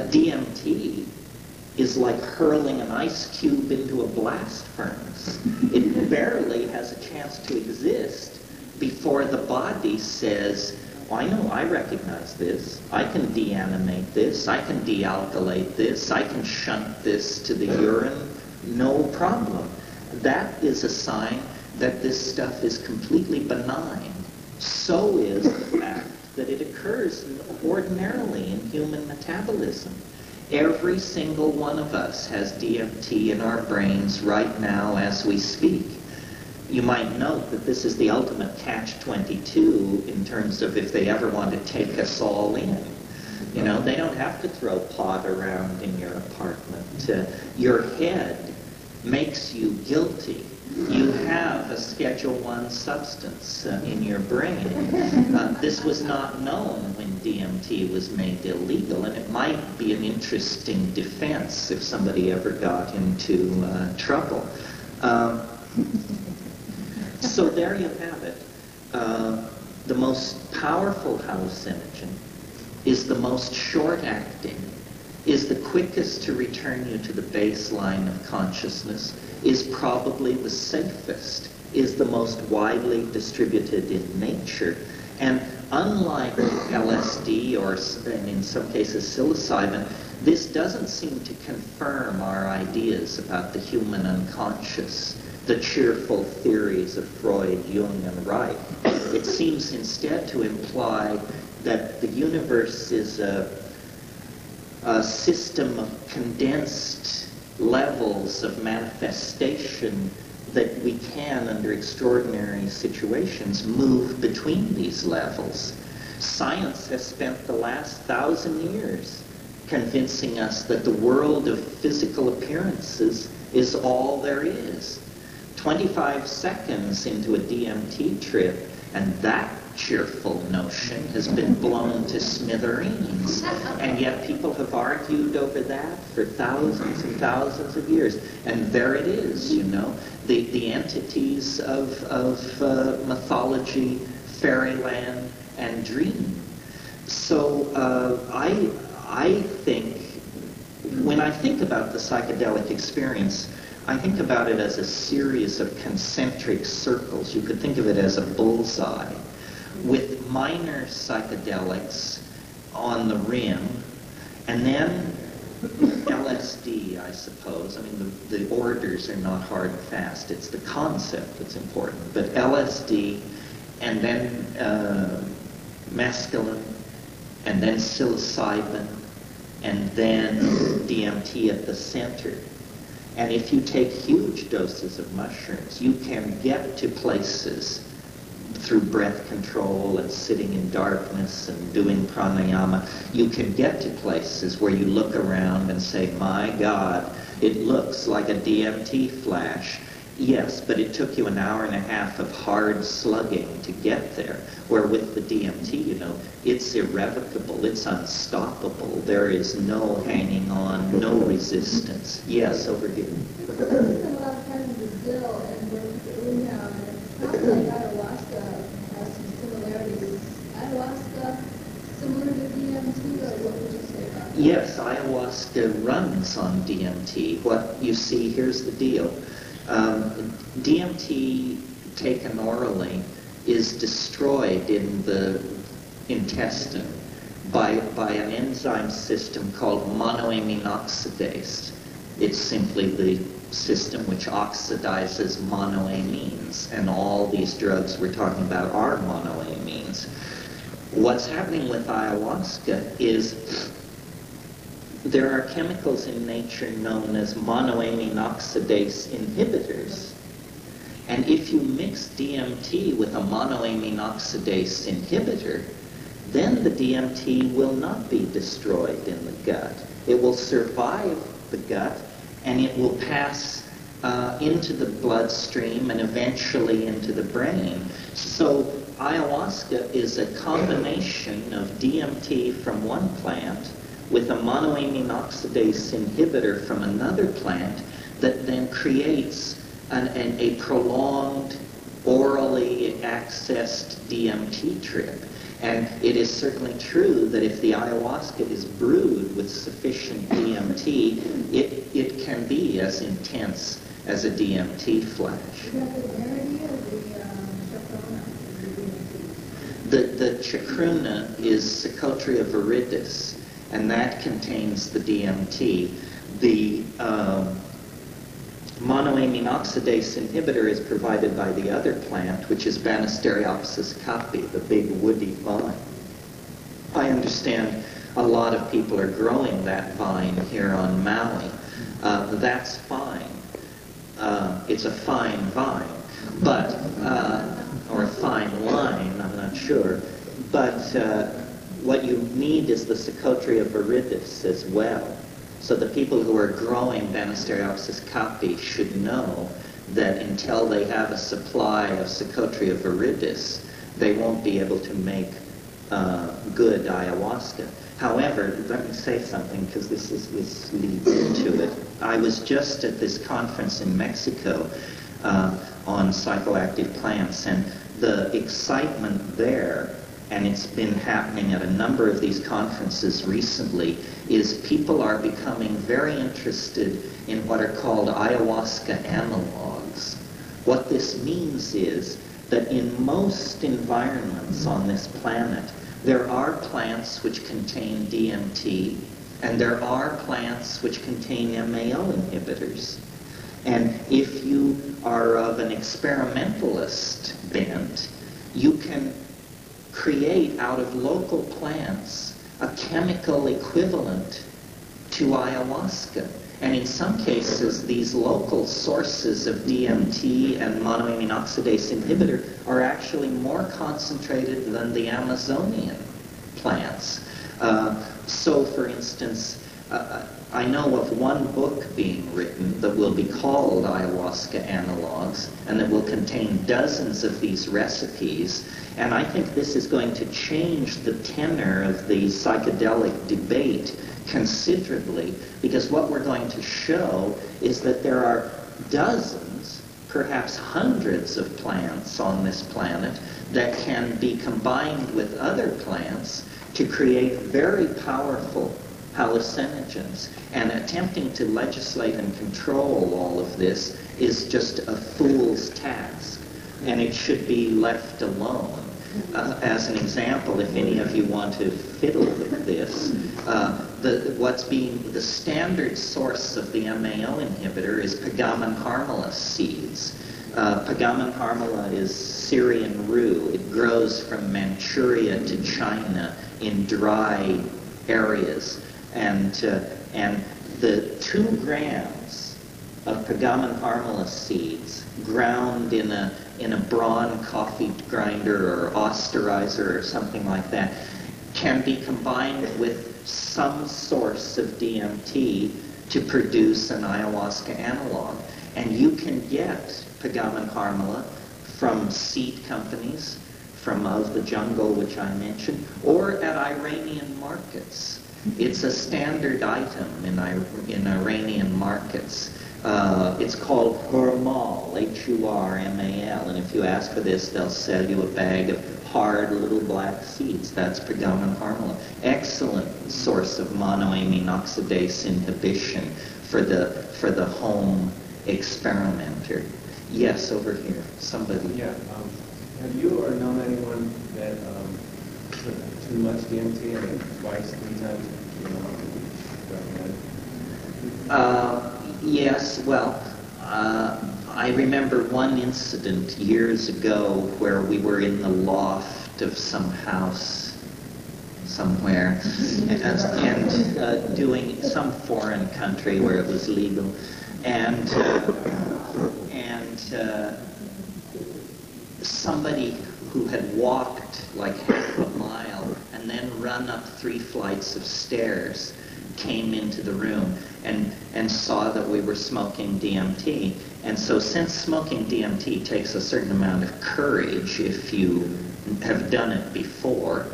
DMT is like hurling an ice cube into a blast furnace. It barely has a chance to exist before the body says, "Oh, I know, I recognize this. I can deanimate this. I can dealkylate this. I can shunt this to the urine. No problem." That is a sign that this stuff is completely benign. So is the fact that it occurs ordinarily in human metabolism. Every single one of us has DMT in our brains right now as we speak. You might note that this is the ultimate catch-22 in terms of if they ever want to take us all in. They don't have to throw pot around in your apartment. Your head makes you guilty. You have a Schedule I substance in your brain. This was not known when DMT was made illegal, and it might be an interesting defense if somebody ever got into trouble. So there you have it. the most powerful hallucinogen, is the most short-acting, is the quickest to return you to the baseline of consciousness, is probably the safest, is the most widely distributed in nature. And unlike LSD or, in some cases, psilocybin, this doesn't seem to confirm our ideas about the human unconscious, the cheerful theories of Freud, Jung, and Reich. It seems instead to imply that the universe is a system of condensed levels of manifestation that we can, under extraordinary situations, move between these levels. Science has spent the last 1,000 years convincing us that the world of physical appearances is all there is. 25 seconds into a DMT trip, and that cheerful notion has been blown to smithereens. And yet people have argued over that for thousands and thousands of years. And there it is, you know, the entities of mythology, fairyland, and dream. So I think, when I think about the psychedelic experience, I think about it as a series of concentric circles. You could think of it as a bullseye, with minor psychedelics on the rim, and then LSD, I suppose. I mean, the orders are not hard and fast. It's the concept that's important. But LSD, and then mescaline, and then psilocybin, and then DMT at the center. And if you take huge doses of mushrooms, you can get to places through breath control and sitting in darkness and doing pranayama. You can get to places where you look around and say, my God, it looks like a DMT flash. Yes, but it took you an hour and a half of hard slugging to get there. Where with the DMT, you know, it's irrevocable, it's unstoppable. There is no hanging on, no resistance. Yes, over here. A lot of times in Brazil, and it sounds like ayahuasca has some similarities. Ayahuasca similar to DMT, or what would you say about that? Yes, ayahuasca runs on DMT. What you see, here's the deal. DMT taken orally is destroyed in the intestine by an enzyme system called monoamine oxidase. It's simply the system which oxidizes monoamines, and all these drugs we're talking about are monoamines. What's happening with ayahuasca is there are chemicals in nature known as monoamine oxidase inhibitors. And if you mix DMT with a monoamine oxidase inhibitor, then the DMT will not be destroyed in the gut. It will survive the gut, and it will pass into the bloodstream and eventually into the brain. So ayahuasca is a combination of DMT from one plant with a monoamine oxidase inhibitor from another plant that then creates a prolonged, orally accessed DMT trip. And it is certainly true that if the ayahuasca is brewed with sufficient DMT, it can be as intense as a DMT flash. Is that the rarity of the chacruna? The chacruna is Psychotria viridis, and that contains the DMT. The monoamine oxidase inhibitor is provided by the other plant, which is Banisteriopsis caapi, the big woody vine. I understand a lot of people are growing that vine here on Maui. That's fine. It's a fine vine, but or a fine line, I'm not sure. But what you need is the Psychotria viridis as well. So the people who are growing Banisteriopsis caapi should know that until they have a supply of Psychotria viridis, they won't be able to make good ayahuasca. However, let me say something, because this leads into it. I was just at this conference in Mexico on psychoactive plants, and the excitement there, and it's been happening at a number of these conferences recently, is people are becoming very interested in what are called ayahuasca analogs. What this means is that in most environments on this planet, there are plants which contain DMT, and there are plants which contain MAO inhibitors. And if you are of an experimentalist bent, you can create out of local plants a chemical equivalent to ayahuasca. And in some cases, these local sources of DMT and monoamine oxidase inhibitor are actually more concentrated than the Amazonian plants. So, for instance, I know of one book being written that will be called Ayahuasca Analogs, and that will contain dozens of these recipes. And I think this is going to change the tenor of the psychedelic debate considerably, because what we're going to show is that there are dozens, perhaps hundreds of plants on this planet that can be combined with other plants to create very powerful hallucinogens. And attempting to legislate and control all of this is just a fool's task, and it should be left alone. As an example, if any of you want to fiddle with this, the standard source of the MAO inhibitor is Pagamen harmala seeds. Pagamen harmala is Syrian rue. It grows from Manchuria to China in dry areas. And the 2 grams of Pagamen harmala seeds ground in a Braun coffee grinder or osterizer or something like that can be combined with some source of DMT to produce an ayahuasca analog. And you can get Pagamen harmala from seed companies, from Of the Jungle, which I mentioned, or at Iranian markets. It's a standard item in Iranian markets. It's called hurmal, H-U-R-M-A-L, and if you ask for this, they'll sell you a bag of hard little black seeds. That's Pagamen harmala. Excellent source of monoamine oxidase inhibition for the home experimenter. Yes, over here, somebody. Yeah. Have you or known anyone that took too much DMT and twice, 3 times? Yes, well, I remember one incident years ago where we were in the loft of some house somewhere and doing some foreign country where it was legal, and somebody who had walked like half a mile and then run up 3 flights of stairs came into the room and saw that we were smoking DMT. And so since smoking DMT takes a certain amount of courage if you have done it before,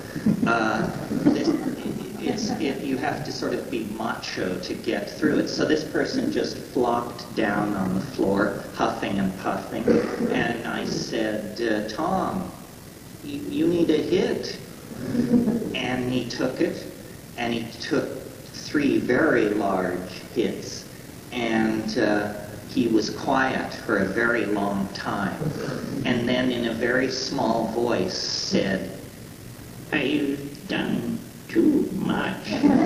you have to sort of be macho to get through it. So this person just flopped down on the floor, huffing and puffing, and I said, Tom, you need a hit. And he took it, and he took 3 very large hits, and he was quiet for a very long time, and then in a very small voice said, I've done too much.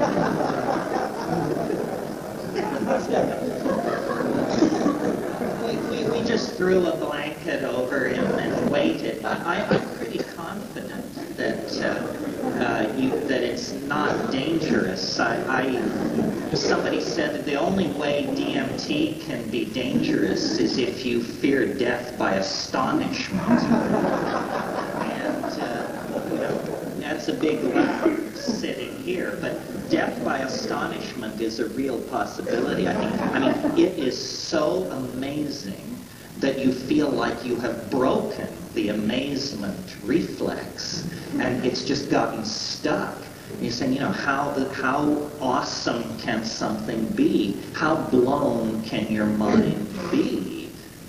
we just threw a blanket over him and waited. I'm pretty confident that that it's not dangerous. Somebody said that the only way DMT can be dangerous is if you fear death by astonishment. And that's a big leap sitting here, but death by astonishment is a real possibility, I think. I mean, it is so amazing that you feel like you have broken the amazement reflex, and it's just gotten stuck. And you're saying, how awesome can something be? How blown can your mind be?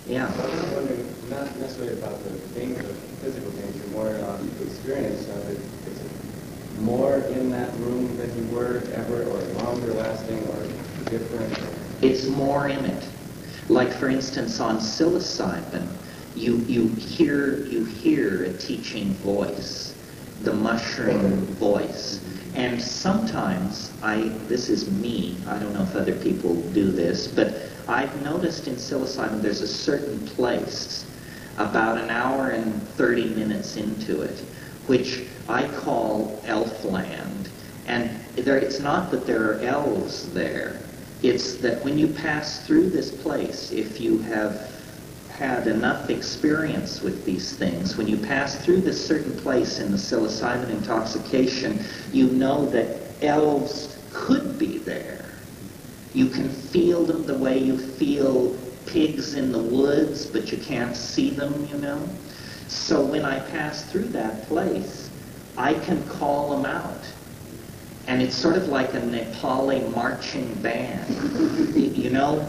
Yeah. I was wondering, not necessarily about the danger, the physical danger, more the experience of it. Is it more in that room than you were ever, or longer lasting, or different? It's more in it. Like, for instance, on psilocybin, you hear a teaching voice, the mushroom voice. And sometimes, this is me, I don't know if other people do this, but I've noticed in psilocybin there's a certain place, about an hour and 30 minutes into it, which I call Elfland. And it's not that there are elves there, it's that when you pass through this place, if you have had enough experience with these things, when you pass through this certain place in the psilocybin intoxication, you know that elves could be there. You can feel them the way you feel pigs in the woods, but you can't see them, you know. So when I pass through that place, I can call them out. And it's sort of like a Nepali marching band, you know.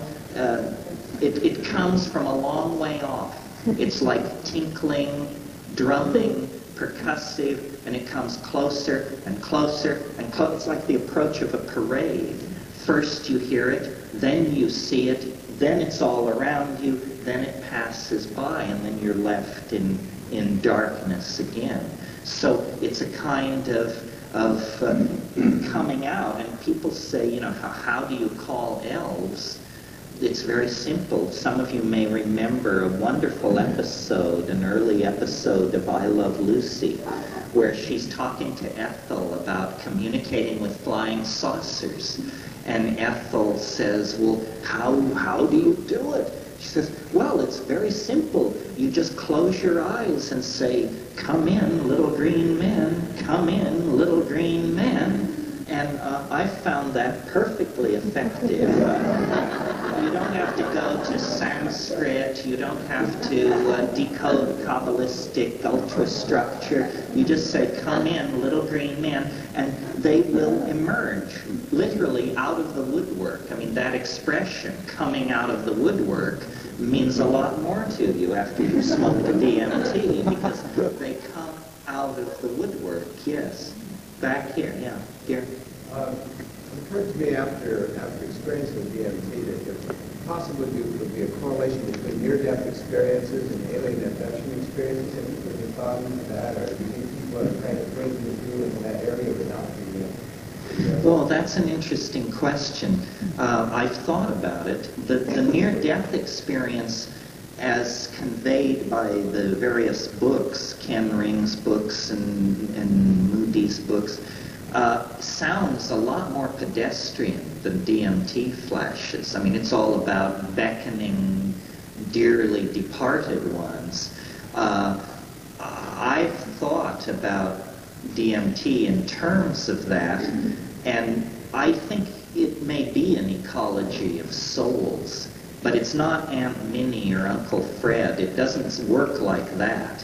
It comes from a long way off. It's like tinkling, drumming, percussive, and it comes closer and closer and closer. It's like the approach of a parade. First you hear it, then you see it, then it's all around you, then it passes by, and then you're left in darkness again. So it's a kind of coming out, and people say, you know, how do you call elves? It's very simple. Some of you may remember a wonderful episode, an early episode of I Love Lucy, where she's talking to Ethel about communicating with flying saucers. And Ethel says, well, how do you do it? She says, well, it's very simple. You just close your eyes and say, come in, little green men, come in, little green men. And I found that perfectly effective. You don't have to go to Sanskrit. You don't have to decode Kabbalistic ultrastructure. You just say, come in, little green man, and they will emerge, literally out of the woodwork. I mean, that expression, coming out of the woodwork, means a lot more to you after you smoke the DMT, because they come out of the woodwork, yes. Back here, yeah, here. It occurred to me after experiencing DMT that there possibly would be a correlation between near-death experiences and alien abduction experiences. Have you put any thought into that, or do you think people are kind of breaking through into that area without the... Well, that's an interesting question. I've thought about it. The near-death experience, as conveyed by the various books, Ken Ring's books and Moody's books, sounds a lot more pedestrian than DMT flashes. I mean, it's all about beckoning dearly departed ones. I've thought about DMT in terms of that, and I think it may be an ecology of souls, but it's not Aunt Minnie or Uncle Fred. It doesn't work like that.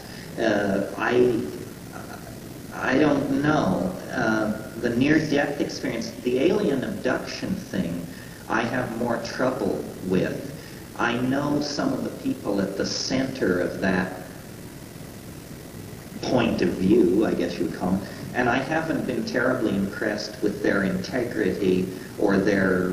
I don't know. The near-death experience, the alien abduction thing, I have more trouble with. I know some of the people at the center of that point of view, I guess you would call them, and I haven't been terribly impressed with their integrity or their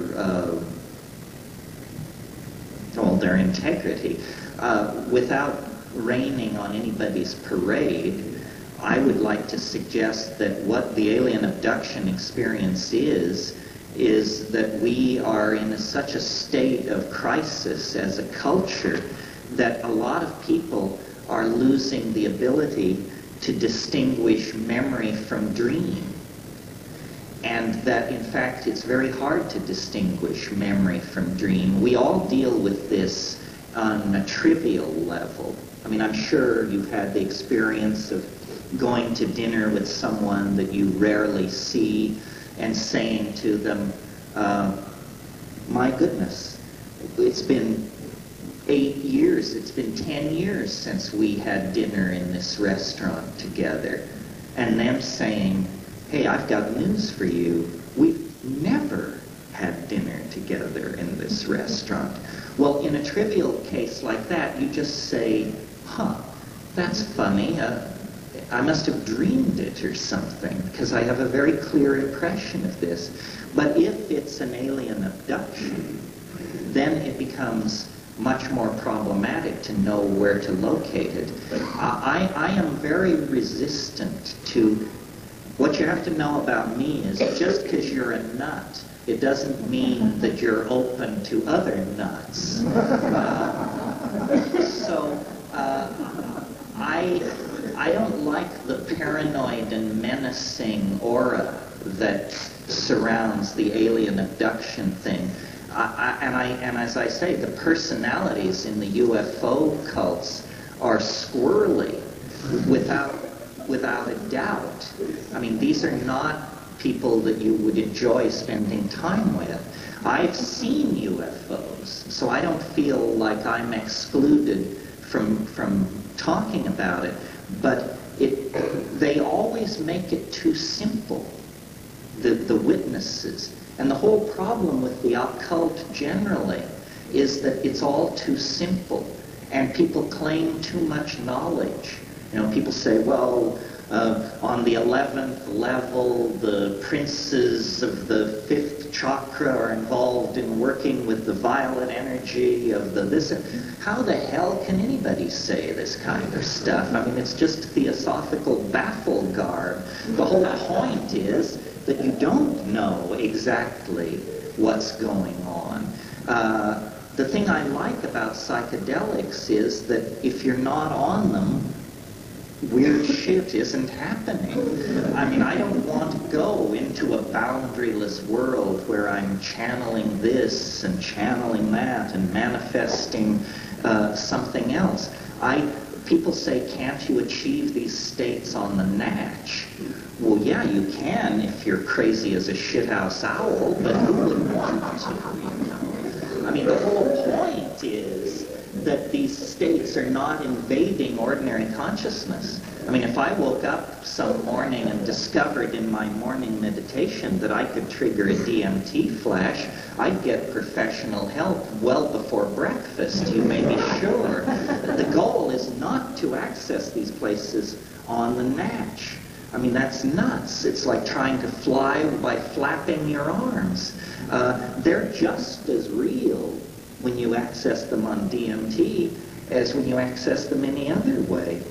integrity. Without raining on anybody's parade, I would like to suggest that what the alien abduction experience is that we are in such a state of crisis as a culture that a lot of people are losing the ability to distinguish memory from dream. And that, in fact, it's very hard to distinguish memory from dream. We all deal with this on a trivial level. I mean, I'm sure you've had the experience of going to dinner with someone that you rarely see and saying to them, my goodness, it's been 8 years, it's been 10 years since we had dinner in this restaurant together. And them saying, hey, I've got news for you. We've never had dinner together in this restaurant. Well, in a trivial case like that, you just say, huh, that's funny. I must have dreamed it or something, because I have a very clear impression of this. But if it's an alien abduction, then it becomes much more problematic to know where to locate it. I am very resistant to, what you have to know about me is just because you're a nut, it doesn't mean that you're open to other nuts. I don't like the paranoid and menacing aura that surrounds the alien abduction thing. And as I say, the personalities in the UFO cults are squirrely without a doubt. I mean, these are not people that you would enjoy spending time with. I've seen UFOs, so I don't feel like I'm excluded from talking about it. But they always make it too simple, the witnesses. And the whole problem with the occult generally is that it's all too simple, and people claim too much knowledge. You know, people say, well, on the 11th level, the princes of the 5th chakra are involved in working with the violet energy of the this. How the hell can anybody say this kind of stuff? I mean, it's just theosophical baffle garb. The whole point is that you don't know exactly what's going on. The thing I like about psychedelics is that if you're not on them, weird shit isn't happening. I mean, I don't want to go into a boundaryless world where I'm channeling this and channeling that and manifesting something else. People say, can't you achieve these states on the natch? Well, yeah, you can if you're crazy as a shithouse owl, but who would want to, you know? I mean, the whole point is that these states are not invading ordinary consciousness. I mean, if I woke up some morning and discovered in my morning meditation that I could trigger a DMT flash, I'd get professional help well before breakfast, you may be sure. The goal is not to access these places on the natch. I mean, that's nuts. It's like trying to fly by flapping your arms. They're just as real when you access them on DMT as when you access them any other way.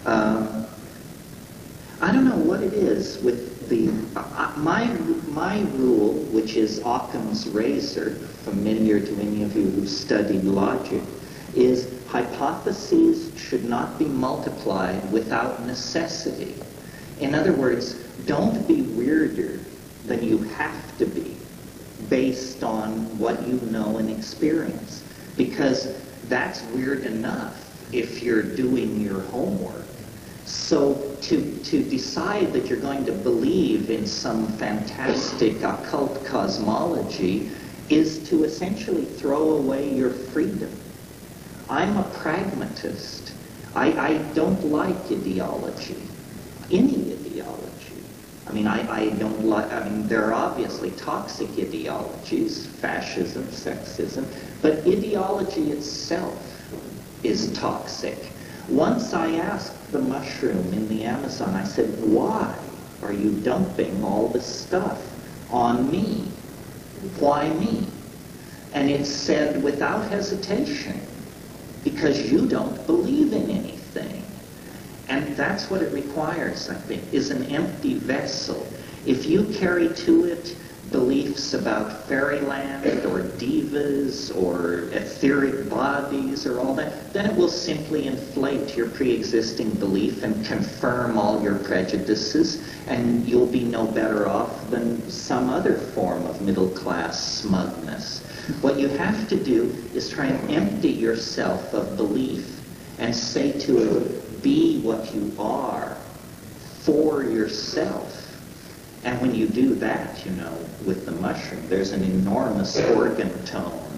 I don't know what it is with the... my rule, which is Occam's razor, familiar to any of you who studied logic, is hypotheses should not be multiplied without necessity. In other words, don't be weirder than you have to be based on what you know and experience, because that's weird enough if you're doing your homework. So to decide that you're going to believe in some fantastic occult cosmology is to essentially throw away your freedom. I'm a pragmatist. I don't like ideology, any ideology. I mean, I don't like, I mean, there are obviously toxic ideologies, fascism, sexism, but ideology itself is toxic. Once I asked the mushroom in the Amazon, I said, why are you dumping all this stuff on me? Why me? And it said without hesitation, because you don't believe in anything. And that's what it requires, I think, is an empty vessel. If you carry to it beliefs about fairyland or divas or etheric bodies or all that, then it will simply inflate your pre-existing belief and confirm all your prejudices, and you'll be no better off than some other form of middle-class smugness. What you have to do is try and empty yourself of belief and say to it, be what you are for yourself. And when you do that, you know, with the mushroom, there's an enormous organ tone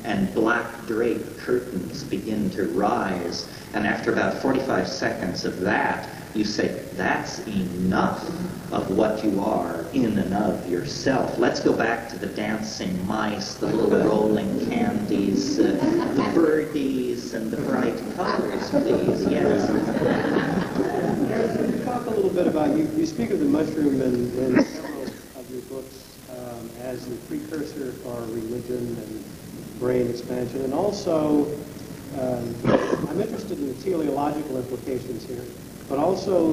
and black drape curtains begin to rise, and after about 45 seconds of that, you say, that's enough of what you are in and of yourself. Let's go back to the dancing mice, the little rolling candies, the birdies, and the bright colors, please. Yes. Can you talk a little bit about, you speak of the mushroom in several of your books as the precursor for religion and brain expansion, and also I'm interested in the teleological implications here, but also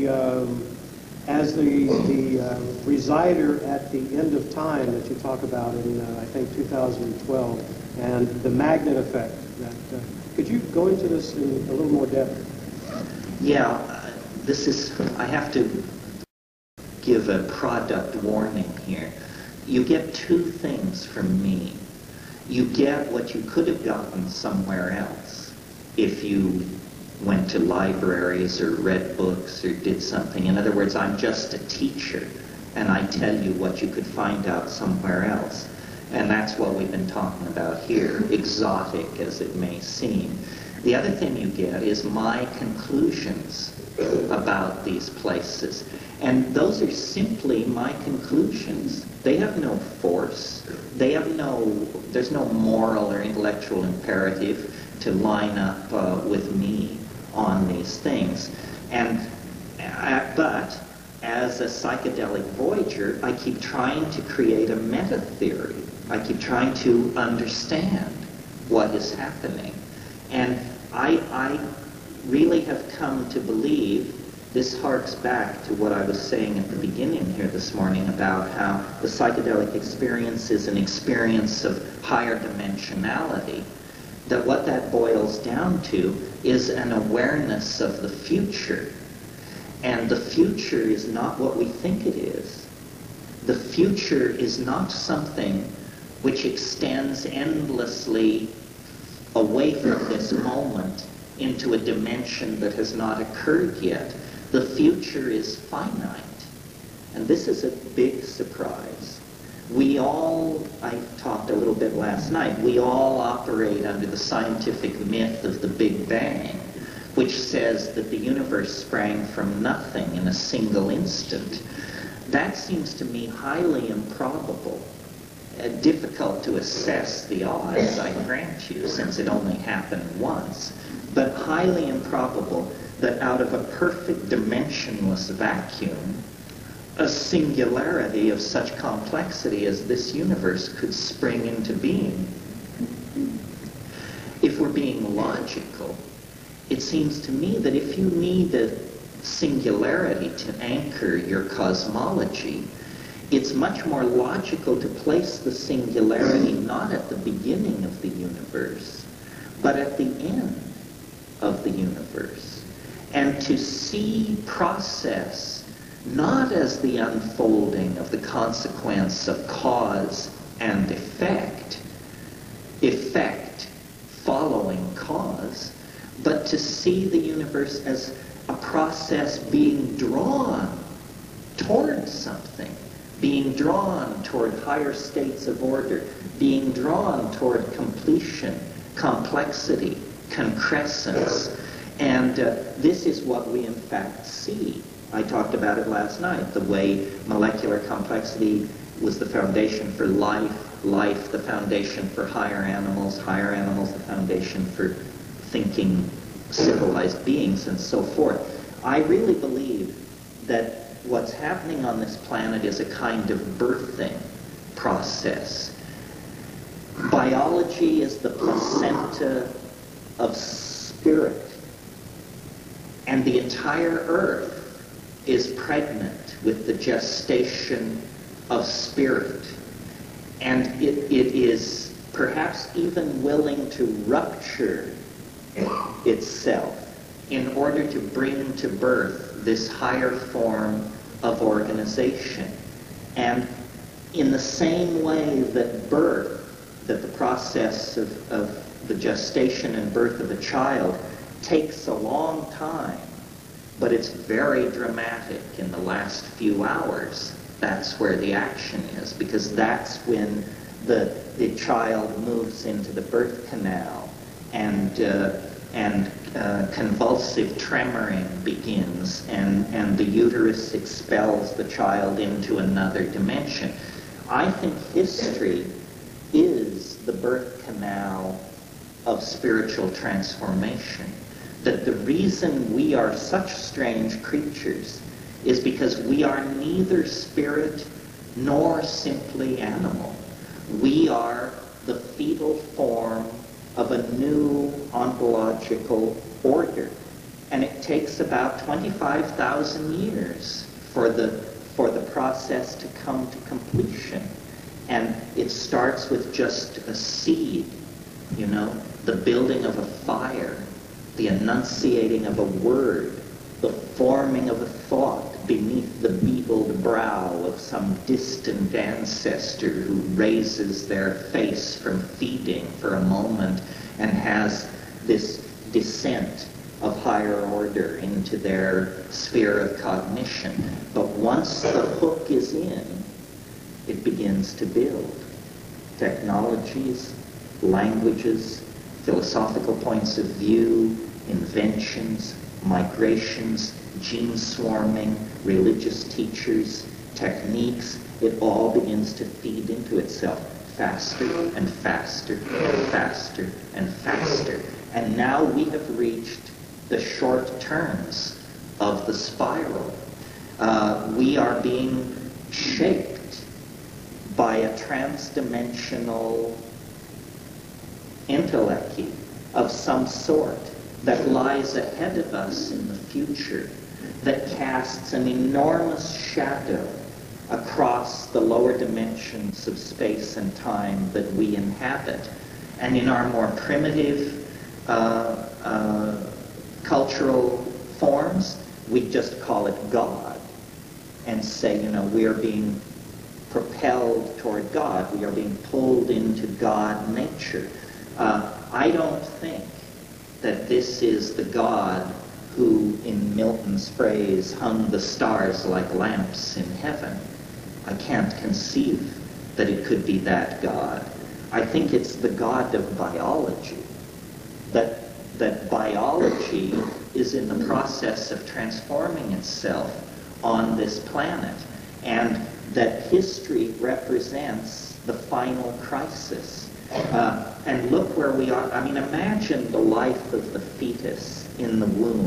as the resider at the end of time that you talk about in I think 2012, and the magnet effect. Could you go into this in a little more depth? Yeah, I have to give a product warning here. You get two things from me. You get what you could have gotten somewhere else if you went to libraries or read books or did something. In other words, I'm just a teacher, and I tell you what you could find out somewhere else. And that's what we've been talking about here, exotic as it may seem. The other thing you get is my conclusions about these places. And those are simply my conclusions. They have no force. There's no moral or intellectual imperative to line up with me on these things. But as a psychedelic voyager, I keep trying to create a meta-theory. I keep trying to understand what is happening. And I really have come to believe, this harks back to what I was saying at the beginning here this morning about how the psychedelic experience is an experience of higher dimensionality, that what that boils down to is an awareness of the future. And the future is not what we think it is. The future is not something which extends endlessly away from this moment into a dimension that has not occurred yet. The future is finite. And this is a big surprise. We all, I talked a little bit last night, we all operate under the scientific myth of the Big Bang, which says that the universe sprang from nothing in a single instant. That seems to me highly improbable. Difficult to assess the odds, I grant you, since it only happened once, but highly improbable that out of a perfect dimensionless vacuum, a singularity of such complexity as this universe could spring into being. If we're being logical, it seems to me that if you need a singularity to anchor your cosmology, it's much more logical to place the singularity not at the beginning of the universe, but at the end of the universe, and to see process not as the unfolding of the consequence of cause and effect, effect following cause, but to see the universe as a process being drawn toward something, being drawn toward higher states of order, being drawn toward completion, complexity, concrescence. And this is what we in fact see. I talked about it last night, the way molecular complexity was the foundation for life, life the foundation for higher animals the foundation for thinking civilized beings, and so forth. I really believe that what's happening on this planet is a kind of birthing process. Biology is the placenta of spirit, and the entire earth is pregnant with the gestation of spirit. And it is perhaps even willing to rupture itself in order to bring to birth this higher form of organization. And in the same way that birth, that the process of the gestation and birth of a child takes a long time, but it's very dramatic in the last few hours, that's where the action is, because that's when the the child moves into the birth canal, and convulsive tremoring begins, and the uterus expels the child into another dimension. I think history is the birth canal of spiritual transformation. That the reason we are such strange creatures is because we are neither spirit nor simply animal. We are the fetal form of a new ontological order. And it takes about 25,000 years for the process to come to completion. And it starts with just a seed, you know, the building of a fire, the enunciating of a word, the forming of a thought beneath the beetled brow of some distant ancestor who raises their face from feeding for a moment and has this descent of higher order into their sphere of cognition. But once the hook is in, it begins to build. Technologies, languages, philosophical points of view, inventions, migrations, gene swarming, religious teachers, techniques, it all begins to feed into itself faster and faster and faster and faster. And now we have reached the short turns of the spiral. We are being shaped by a transdimensional intellect of some sort that lies ahead of us in the future, that casts an enormous shadow across the lower dimensions of space and time that we inhabit. And in our more primitive cultural forms, we just call it God and say, you know, we are being propelled toward God. We are being pulled into God nature. I don't think that this is the God who, in Milton's phrase, hung the stars like lamps in heaven. I can't conceive that it could be that God. I think it's the God of biology. That biology is in the process of transforming itself on this planet, and that history represents the final crisis. And look where we are. I mean, imagine the life of the fetus in the womb.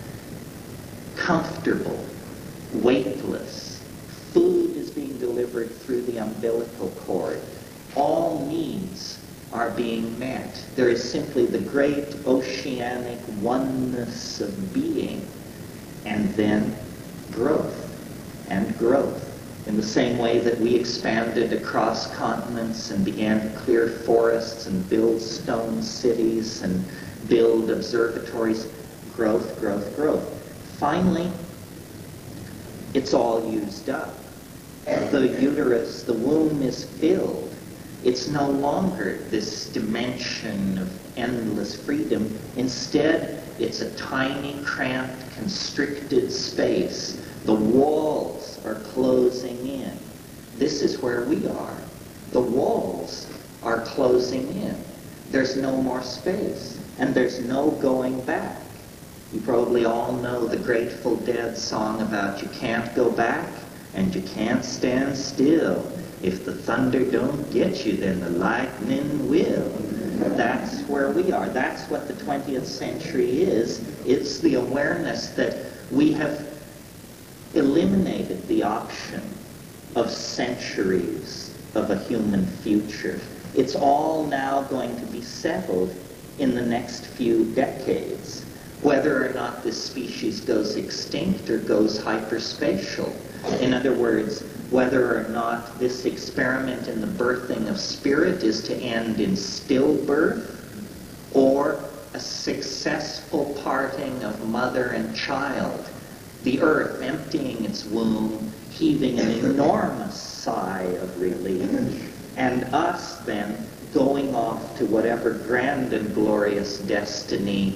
Comfortable, weightless. Food is being delivered through the umbilical cord. All needs are being met. There is simply the great oceanic oneness of being, and then growth and growth. In the same way that we expanded across continents and began to clear forests and build stone cities and build observatories, growth, growth, growth. Finally, it's all used up. The uterus, the womb is filled. It's no longer this dimension of endless freedom. Instead, it's a tiny, cramped, constricted space. The walls are closing in. This is where we are. The walls are closing in. There's no more space, and there's no going back. You probably all know the Grateful Dead song about you can't go back and you can't stand still. If the thunder don't get you, then the lightning will. That's where we are. That's what the 20th century is. It's the awareness that we have eliminated the option of centuries of a human future. It's all now going to be settled in the next few decades, whether or not this species goes extinct or goes hyperspatial. In other words, whether or not this experiment in the birthing of spirit is to end in stillbirth or a successful parting of mother and child, the earth emptying its womb, heaving an enormous sigh of relief, and us then going off to whatever grand and glorious destiny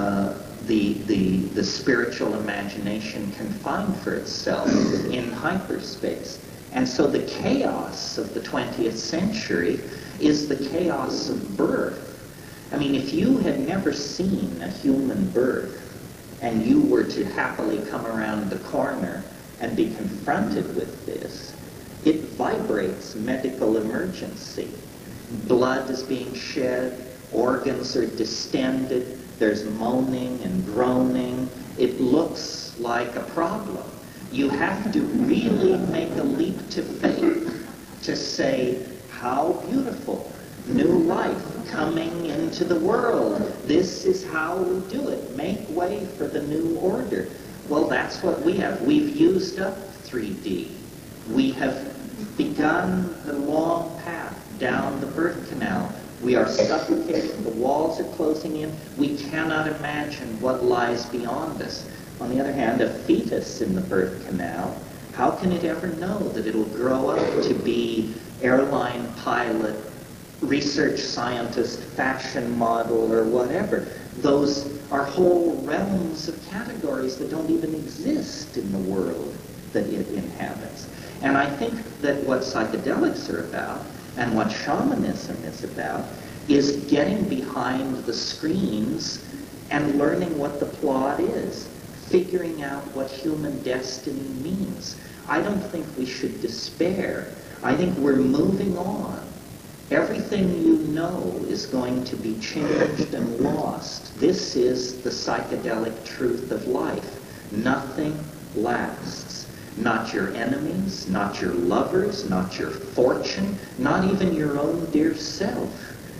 the spiritual imagination can find for itself in hyperspace. And so the chaos of the 20th century is the chaos of birth. I mean, if you had never seen a human birth and you were to happily come around the corner and be confronted with this, it vibrates medical emergency. Blood is being shed, organs are distended, there's moaning and groaning. It looks like a problem. You have to really make a leap to faith to say, how beautiful, new life coming into the world. This is how we do it. Make way for the new order. Well, that's what we have. We've used up 3D. We have begun the long path down the birth canal. We are suffocating. The walls are closing in. We cannot imagine what lies beyond us. On the other hand, a fetus in the birth canal, how can it ever know that it'll grow up to be airline pilot, research scientist, fashion model, or whatever? Those are whole realms of categories that don't even exist in the world that it inhabits. And I think that what psychedelics are about, and what shamanism is about, is getting behind the screens and learning what the plot is, figuring out what human destiny means. I don't think we should despair. I think we're moving on. Everything you know is going to be changed and lost. This is the psychedelic truth of life. Nothing lasts. Not your enemies, not your lovers, not your fortune, not even your own dear self.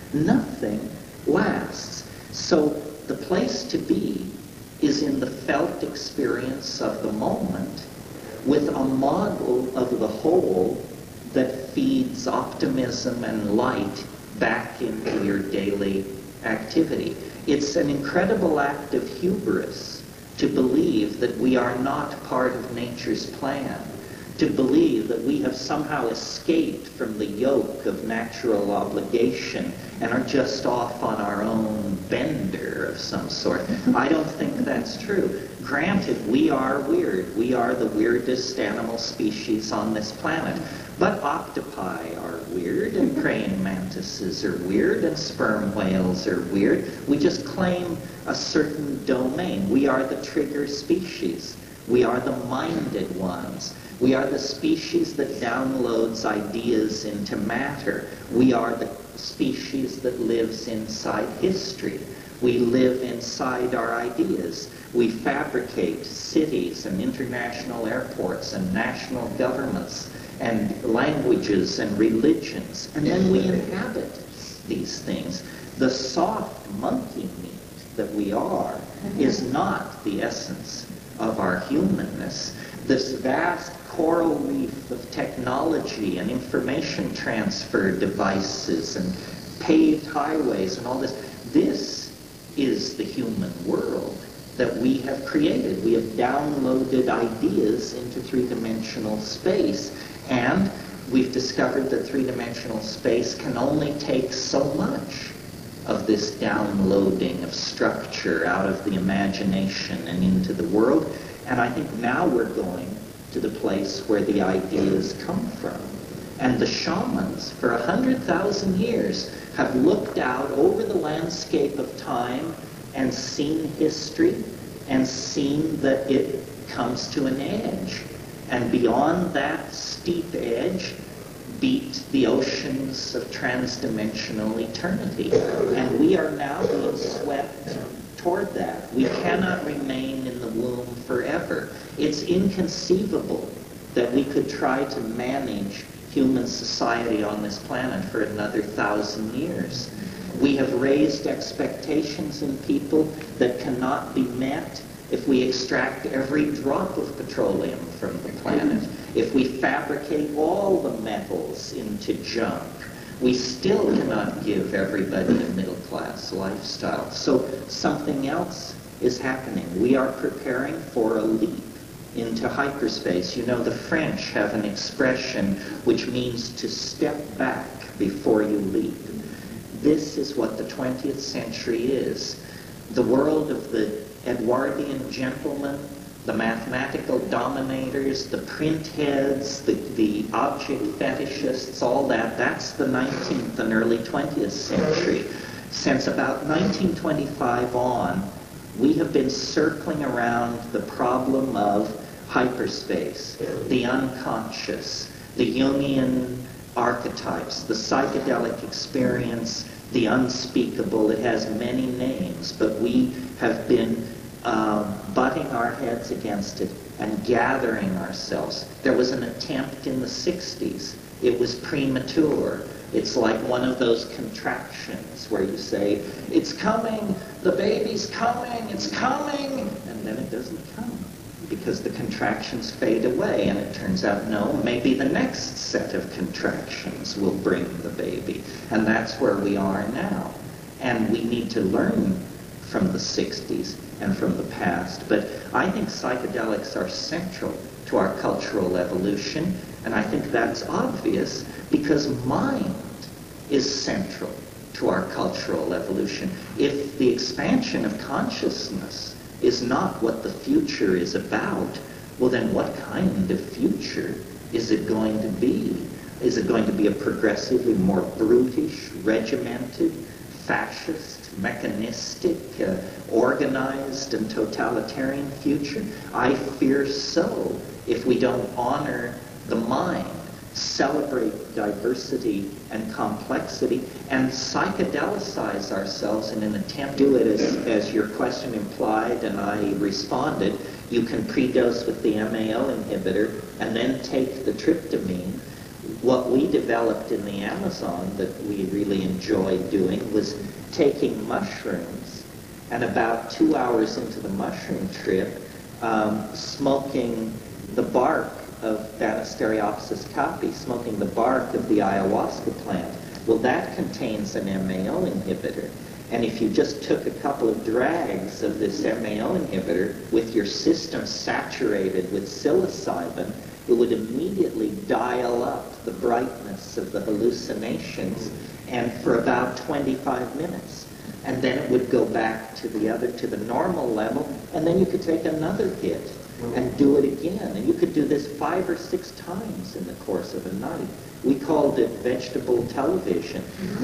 Nothing lasts. So the place to be is in the felt experience of the moment with a model of the whole that feeds optimism and light back into your daily activity. It's an incredible act of hubris to believe that we are not part of nature's plan, to believe that we have somehow escaped from the yoke of natural obligation and are just off on our own bender of some sort. I don't think that's true. Granted, we are weird. We are the weirdest animal species on this planet. But octopi are weird, and praying mantises are weird, and sperm whales are weird. We just claim a certain domain. We are the trigger species. We are the minded ones. We are the species that downloads ideas into matter. We are the species that lives inside history. We live inside our ideas. We fabricate cities and international airports and national governments and languages and religions, and then we inhabit these things. The soft monkey meat that we are is not the essence of our humanness. This vast coral reef of technology and information transfer devices and paved highways and all this, this is the human world that we have created. We have downloaded ideas into three-dimensional space, and we've discovered that three-dimensional space can only take so much of this downloading of structure out of the imagination and into the world. And I think now we're going to the place where the ideas come from. And the shamans, for 100,000 years, have looked out over the landscape of time and seen history and seen that it comes to an edge. And beyond that steep edge beat the oceans of transdimensional eternity. And we are now being swept toward that. We cannot remain in the womb forever. It's inconceivable that we could try to manage human society on this planet for another 1,000 years. We have raised expectations in people that cannot be met if we extract every drop of petroleum from the planet, if we fabricate all the metals into junk. We still cannot give everybody a middle-class lifestyle. So something else is happening. We are preparing for a leap into hyperspace. You know, the French have an expression which means to step back before you leap. This is what the 20th century is. The world of the Edwardian gentleman, the mathematical dominators, the print heads, the object fetishists, all that, that's the 19th and early 20th century. Since about 1925 on, we have been circling around the problem of hyperspace, the unconscious, the Jungian archetypes, the psychedelic experience, the unspeakable. It has many names, but we have been butting our heads against it and gathering ourselves. There was an attempt in the 60s. It was premature. It's like one of those contractions where you say, it's coming, the baby's coming, it's coming, and then it doesn't come because the contractions fade away, and it turns out, no, maybe the next set of contractions will bring the baby. And that's where we are now. And we need to learn from the 60s and from the past. But I think psychedelics are central to our cultural evolution, and I think that's obvious because mind is central to our cultural evolution. If the expansion of consciousness is not what the future is about, well then what kind of future is it going to be? Is it going to be a progressively more brutish, regimented, fascist, mechanistic, organized and totalitarian future? I fear so, if we don't honor the mind, celebrate diversity and complexity, and psychedelicize ourselves in an attempt to do it as your question implied and I responded. You can predose with the MAO inhibitor and then take the tryptamine. What we developed in the Amazon that we really enjoyed doing was taking mushrooms, and about 2 hours into the mushroom trip, smoking the bark of Banisteriopsis caapi, smoking the bark of the ayahuasca plant. Well, that contains an MAO inhibitor. And if you just took a couple of drags of this MAO inhibitor with your system saturated with psilocybin, it would immediately dial up the brightness of the hallucinations, and for about 25 minutes. And then it would go back to the normal level, and then you could take another hit and do it again. And you could do this 5 or 6 times in the course of a night. We called it vegetable television.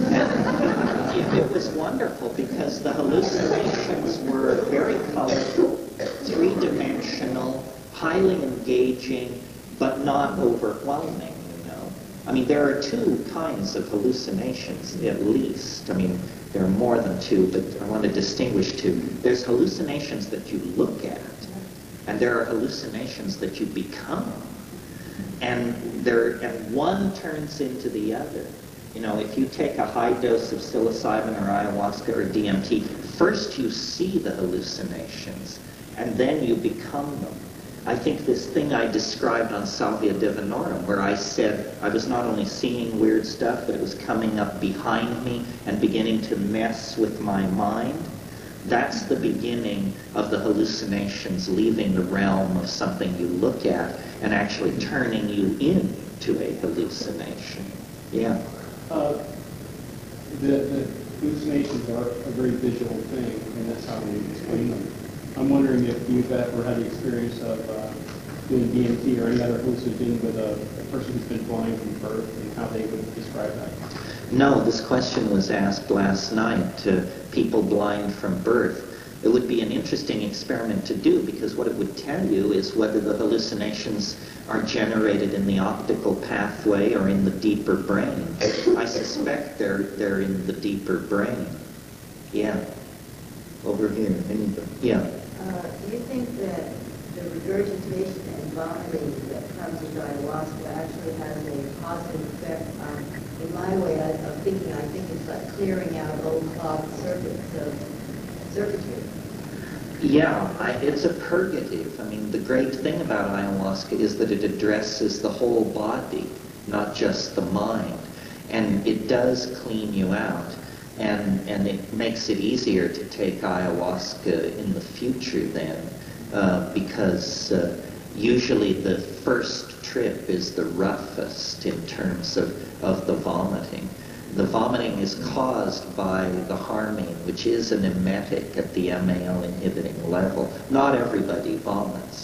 And it was wonderful because the hallucinations were very colorful, 3-dimensional, highly engaging, but not overwhelming, you know. I mean, there are 2 kinds of hallucinations, at least. I mean, there are more than 2, but I want to distinguish 2. There's hallucinations that you look at, and there are hallucinations that you become. And one turns into the other. You know, if you take a high dose of psilocybin or ayahuasca or DMT, first you see the hallucinations, and then you become them. I think this thing I described on Salvia Divinorum, where I said I was not only seeing weird stuff, but it was coming up behind me and beginning to mess with my mind, that's the beginning of the hallucinations leaving the realm of something you look at and actually turning you into a hallucination. Yeah. The hallucinations are a very visual thing, and that's how we explain them. I'm wondering if you've ever had the experience of doing DMT or any other hallucinogen with a person who's been blind from birth, and how they would describe that. No, this question was asked last night to people blind from birth. It would be an interesting experiment to do, because what it would tell you is whether the hallucinations are generated in the optical pathway or in the deeper brain. I suspect they're in the deeper brain. Yeah. Over here. Yeah. Do you think that the regurgitation and vomiting that comes with ayahuasca actually has a positive effect on, in my way of thinking, I think it's like clearing out old clogged circuits of circuitry? Yeah, it's a purgative. I mean, the great thing about ayahuasca is that it addresses the whole body, not just the mind. And it does clean you out. And it makes it easier to take ayahuasca in the future then, because usually the first trip is the roughest in terms of the vomiting. The vomiting is caused by the harmine, which is an emetic at the MAO inhibiting level. Not everybody vomits.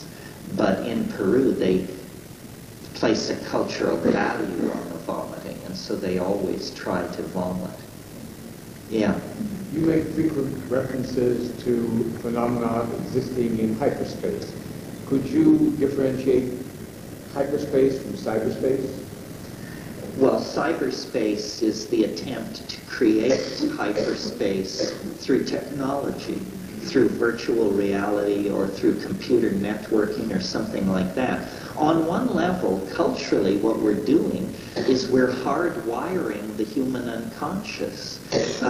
But in Peru, they place a cultural value on the vomiting, and so they always try to vomit. Yeah. You make frequent references to phenomena existing in hyperspace. Could you differentiate hyperspace from cyberspace? Well, cyberspace is the attempt to create hyperspace through technology, through virtual reality or through computer networking or something like that. On one level, culturally, what we're doing is we're hardwiring the human unconscious.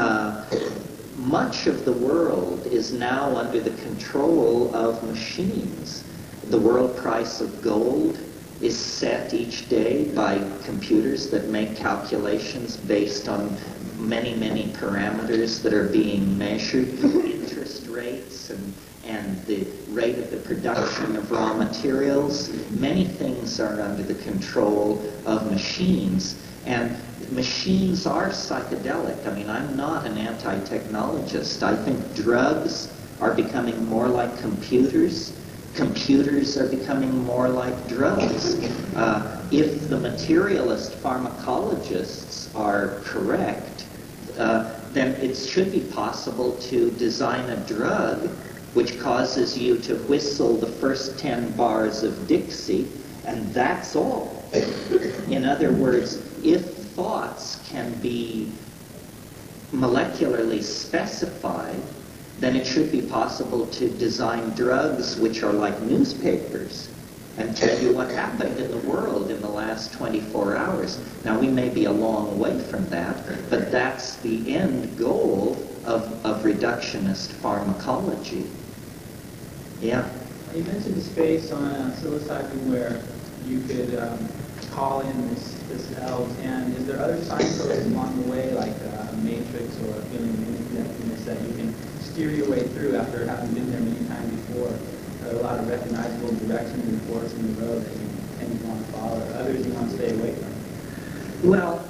Much of the world is now under the control of machines. The world price of gold is set each day by computers that make calculations based on many, many parameters that are being measured. Interest rates and the rate of the production of raw materials. Many things are under the control of machines. And machines are psychedelic. I mean, I'm not an anti-technologist. I think drugs are becoming more like computers. Computers are becoming more like drugs. If the materialist pharmacologists are correct, then it should be possible to design a drug which causes you to whistle the first 10 bars of Dixie, and that's all. In other words, if thoughts can be molecularly specified, then it should be possible to design drugs which are like newspapers and tell you what happened in the world in the last 24 hours. Now, we may be a long way from that, but that's the end goal of reductionist pharmacology. Yeah. You mentioned a space on psilocybin where you could call in this L10. Is there other signposts along the way, like a matrix or a feeling of interconnectedness that you can steer your way through after having been there many times before? Are there a lot of recognizable directions and forks in the road that you tend to want to follow, or others you want to stay away from? Well,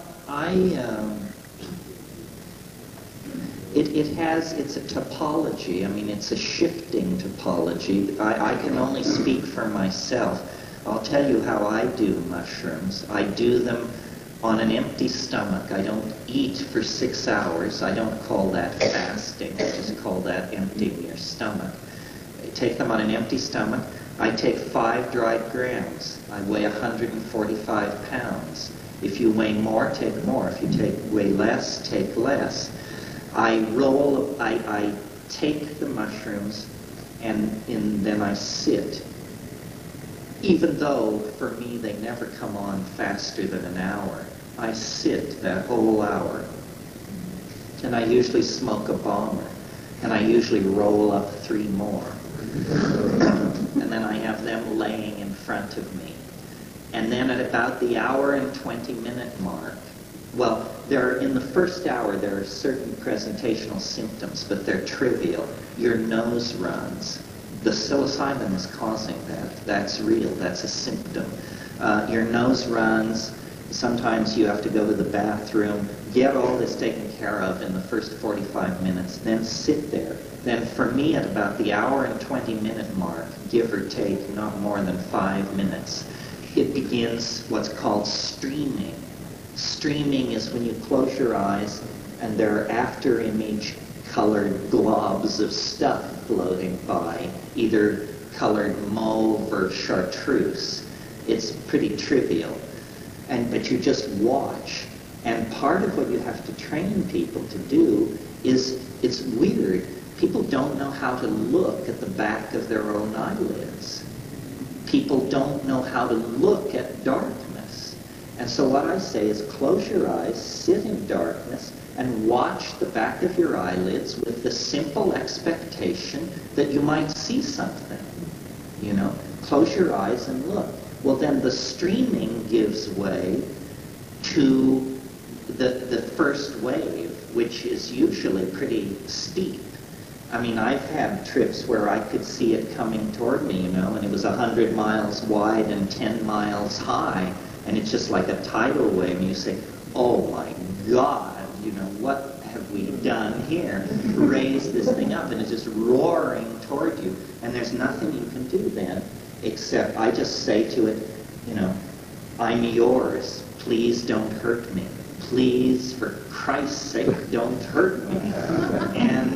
it's a topology. I mean, it's a shifting topology. I can only speak for myself. I'll tell you how I do mushrooms. I do them on an empty stomach. I don't eat for 6 hours. I don't call that fasting. I just call that emptying your stomach. I take them on an empty stomach. I take 5 dried grams. I weigh 145 pounds. If you weigh more, take more. If you weigh less, take less. I take the mushrooms and then I sit. Even though, for me, they never come on faster than an hour. I sit that whole hour. And I usually smoke a bomber. And I usually roll up 3 more. And then I have them laying in front of me. And then at about the hour and 20-minute mark, well, in the first hour, there are certain presentational symptoms, but they're trivial. Your nose runs. The psilocybin is causing that. That's real. That's a symptom. Your nose runs. Sometimes you have to go to the bathroom. Get all this taken care of in the first 45 minutes. Then sit there. Then for me, at about the hour and 20-minute mark, give or take, not more than 5 minutes, it begins what's called streaming. Streaming is when you close your eyes and there are after-image colored globs of stuff floating by, either colored mauve or chartreuse. It's pretty trivial. But you just watch. And part of what you have to train people to do is, it's weird, people don't know how to look at the back of their own eyelids. People don't know how to look at darkness. And so what I say is close your eyes, sit in darkness, and watch the back of your eyelids with the simple expectation that you might see something. You know, close your eyes and look. Well, then the streaming gives way to the first wave, which is usually pretty steep. I mean, I've had trips where I could see it coming toward me, you know, and it was 100 miles wide and 10 miles high, and it's just like a tidal wave, and you say, oh my God, you know, what have we done here? Raise this thing up, and it's just roaring toward you, and there's nothing you can do then except I just say to it, I'm yours. Please don't hurt me. Please, for Christ's sake, don't hurt me. And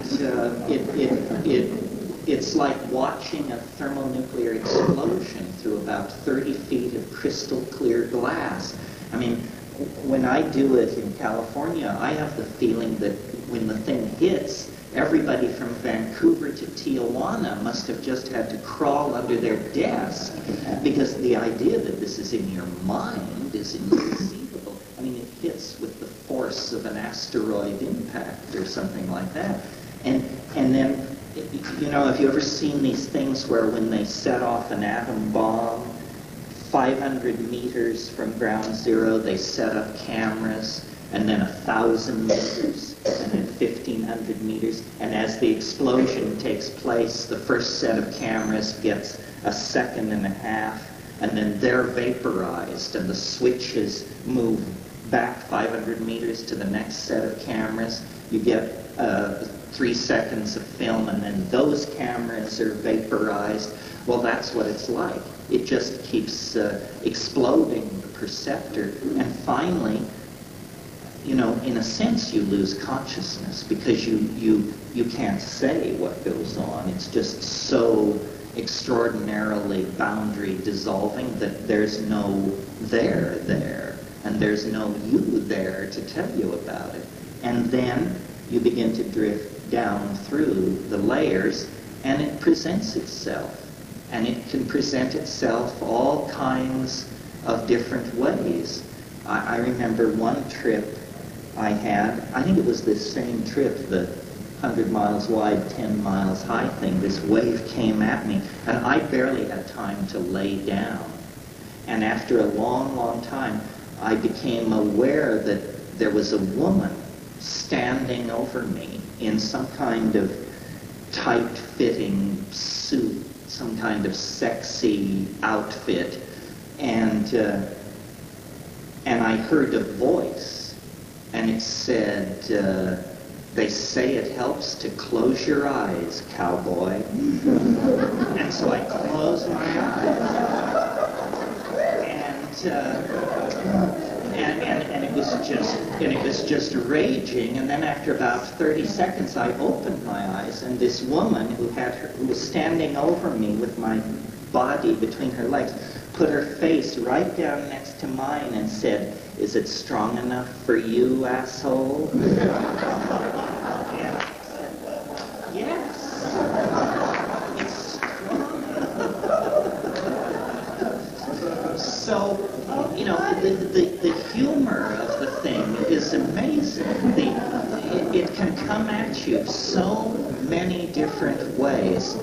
it's like watching a thermonuclear explosion through about 30 feet of crystal clear glass. I mean, when I do it in California, I have the feeling that when the thing hits, everybody from Vancouver to Tijuana must have just had to crawl under their desk, because the idea that this is in your mind is inconceivable. I mean, it hits with the force of an asteroid impact or something like that. And then, have you ever seen these things where when they set off an atom bomb, 500 meters from ground zero, they set up cameras, and then 1,000 meters, and then 1,500 meters. And as the explosion takes place, the first set of cameras gets a second and a half, and then they're vaporized, and the switches move back 500 meters to the next set of cameras. You get 3 seconds of film, and then those cameras are vaporized. Well, that's what it's like. It just keeps exploding the perceptor, and finally, in a sense, you lose consciousness because you can't say what goes on. It's just so extraordinarily boundary dissolving that there's no there, and there's no you there to tell you about it. And then you begin to drift down through the layers, and it presents itself. And it can present itself all kinds of different ways. I remember one trip I had, I think it was this same trip, the 100 miles wide, 10 miles high thing. This wave came at me, and I barely had time to lay down. And after a long, long time, I became aware that there was a woman standing over me in some kind of tight-fitting suit, some kind of sexy outfit, and I heard a voice, and it said, "They say it helps to close your eyes, cowboy." And so I closed my eyes, and it was just raging. And then after about 30 seconds, I opened my eyes, and this woman who was standing over me with my body between her legs put her face right down next to mine and said, "Is it strong enough for you, asshole?" Yeah. Yes. It's strong. So, the humor of the thing is amazing. It can come at you so many different ways.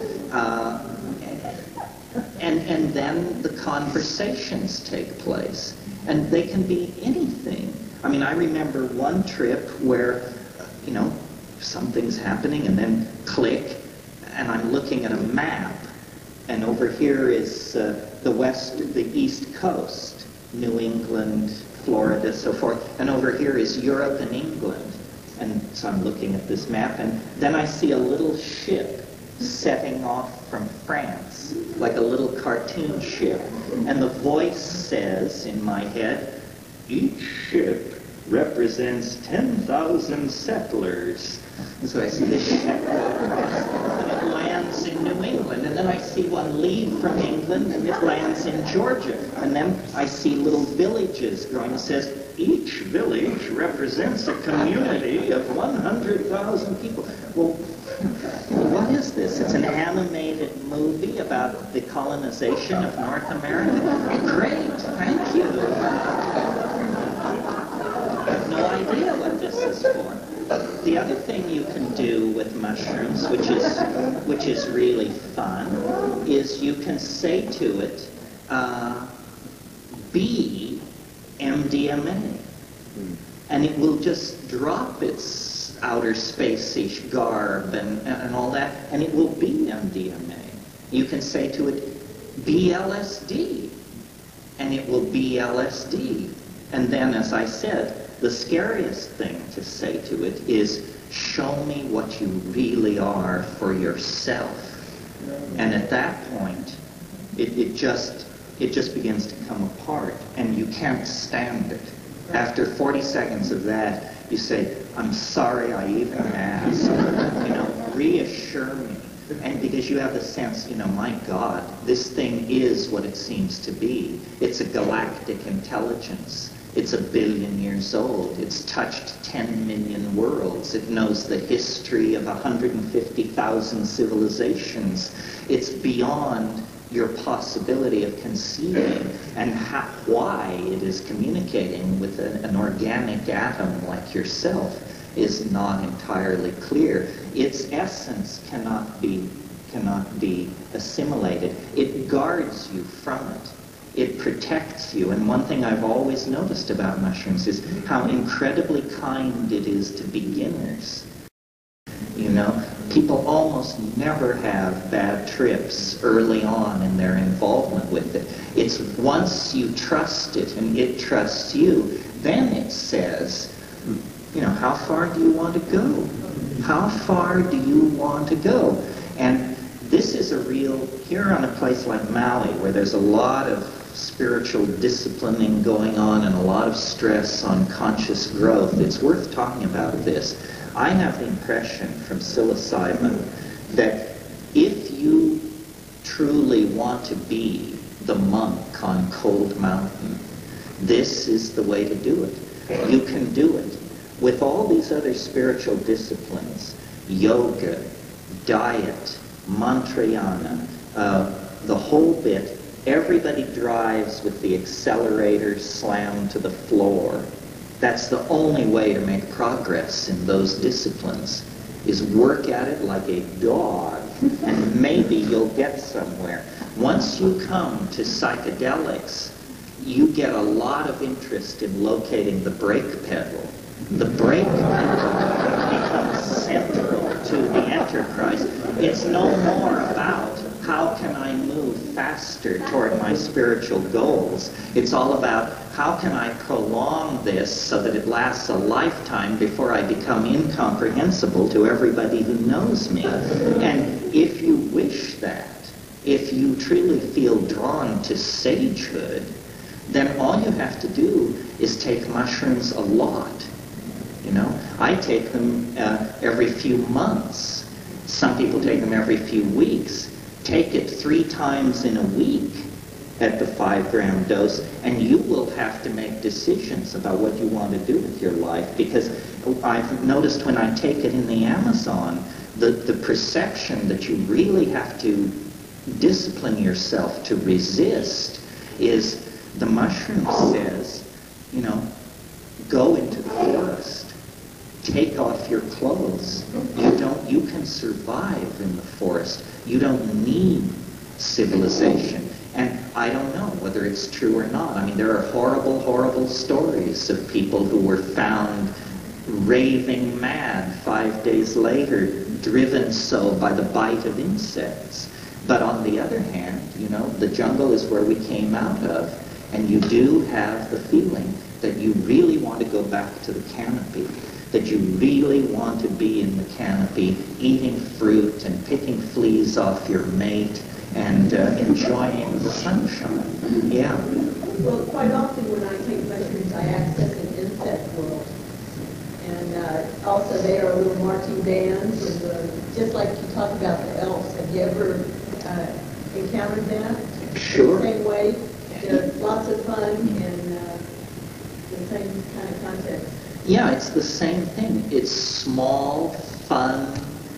And then the conversations take place. And they can be anything. I mean, I remember one trip where, something's happening, and then click, and I'm looking at a map, and over here is the East Coast, New England, Florida, so forth, and over here is Europe and England. And so I'm looking at this map, and then I see a little ship setting off from France, like a little cartoon ship. And the voice says in my head, "Each ship represents 10,000 settlers." And so I see this ship and it lands in New England. And then I see one leave from England, and it lands in Georgia. And then I see little villages growing. It says, "Each village represents a community of 100,000 people." Well, what is this? It's an animated movie about the colonization of North America? Great, thank you. I have no idea what this is for. The other thing you can do with mushrooms, which is really fun, is you can say to it, "Be MDMA," and it will just drop its outer space-ish garb and all that, and it will be MDMA. You can say to it, "Be LSD," and it will be LSD. And then, as I said, the scariest thing to say to it is, "Show me what you really are for yourself." And at that point, it just begins to come apart, and you can't stand it. After 40 seconds of that, you say, I'm sorry I even asked. Reassure me. And because you have the sense, my God, this thing is what it seems to be. It's a galactic intelligence. It's 1 billion years old. It's touched 10 million worlds. It knows the history of 150,000 civilizations. It's beyond your possibility of conceiving, and why it is communicating with an organic atom like yourself is not entirely clear. Its essence cannot be assimilated. It guards you from it. It protects you. And one thing I've always noticed about mushrooms is how incredibly kind it is to beginners. People almost never have bad trips early on in their involvement with it. It's once you trust it and it trusts you, then it says, how far do you want to go? How far do you want to go? And this is here on a place like Maui, where there's a lot of spiritual disciplining going on and a lot of stress on conscious growth, it's worth talking about this. I have the impression from psilocybin that if you truly want to be the monk on Cold Mountain, this is the way to do it. You can do it. With all these other spiritual disciplines, yoga, diet, mantrayana, the whole bit, everybody drives with the accelerator slammed to the floor. That's the only way to make progress in those disciplines, is work at it like a dog, and maybe you'll get somewhere. Once you come to psychedelics, you get a lot of interest in locating the brake pedal. The brake pedal becomes central to the enterprise. It's no more about how can I move faster toward my spiritual goals. It's all about how can I prolong this so that it lasts a lifetime before I become incomprehensible to everybody who knows me. And if you wish that, if you truly feel drawn to sagehood, then all you have to do is take mushrooms a lot. I take them every few months. Some people take them every few weeks. Take it 3 times in a week at the 5-gram dose, and you will have to make decisions about what you want to do with your life. Because I've noticed when I take it in the Amazon, the perception that you really have to discipline yourself to resist is the mushroom says, go into the forest. Take off your clothes. You can survive in the forest. You don't need civilization. And I don't know whether it's true or not. I mean, there are horrible, horrible stories of people who were found raving mad 5 days later, driven so by the bite of insects. But on the other hand, the jungle is where we came out of, and you do have the feeling that you really want to go back to the canopy, that you really want to be in the canopy, eating fruit and picking fleas off your mate and enjoying the sunshine. Yeah. Well, quite often when I take mushrooms, I access an insect world. And also they are little marching bands, and just like you talk about the elves, have you ever encountered that? Sure. The same way? They're lots of fun and the same kind of context. Yeah, it's the same thing. It's small, fun,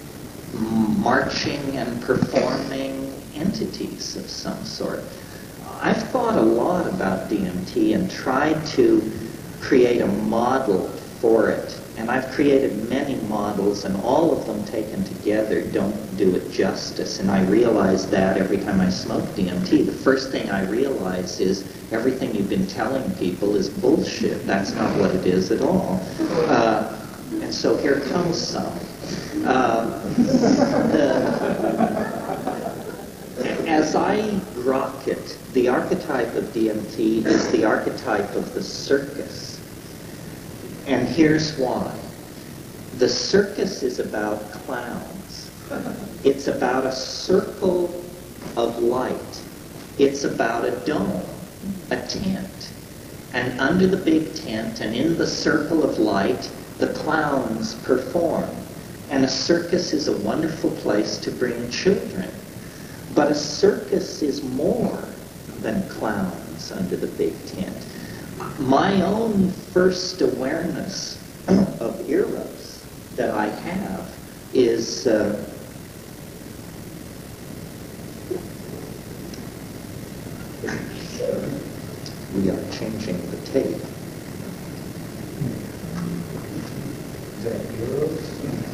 marching and performing entities of some sort. I've thought a lot about DMT and tried to create a model for it. And I've created many models, and all of them taken together don't do it justice. And I realize that every time I smoke DMT. The first thing I realize is everything you've been telling people is bullshit. That's not what it is at all. And so here comes some. As I grok it, the archetype of DMT is the archetype of the circus. And here's why. The circus is about clowns. It's about a circle of light. It's about a dome, a tent. And under the big tent and in the circle of light, the clowns perform. And a circus is a wonderful place to bring children. But a circus is more than clowns under the big tent. My own first awareness of Eros that I have is we are changing the tape. Is that Eros?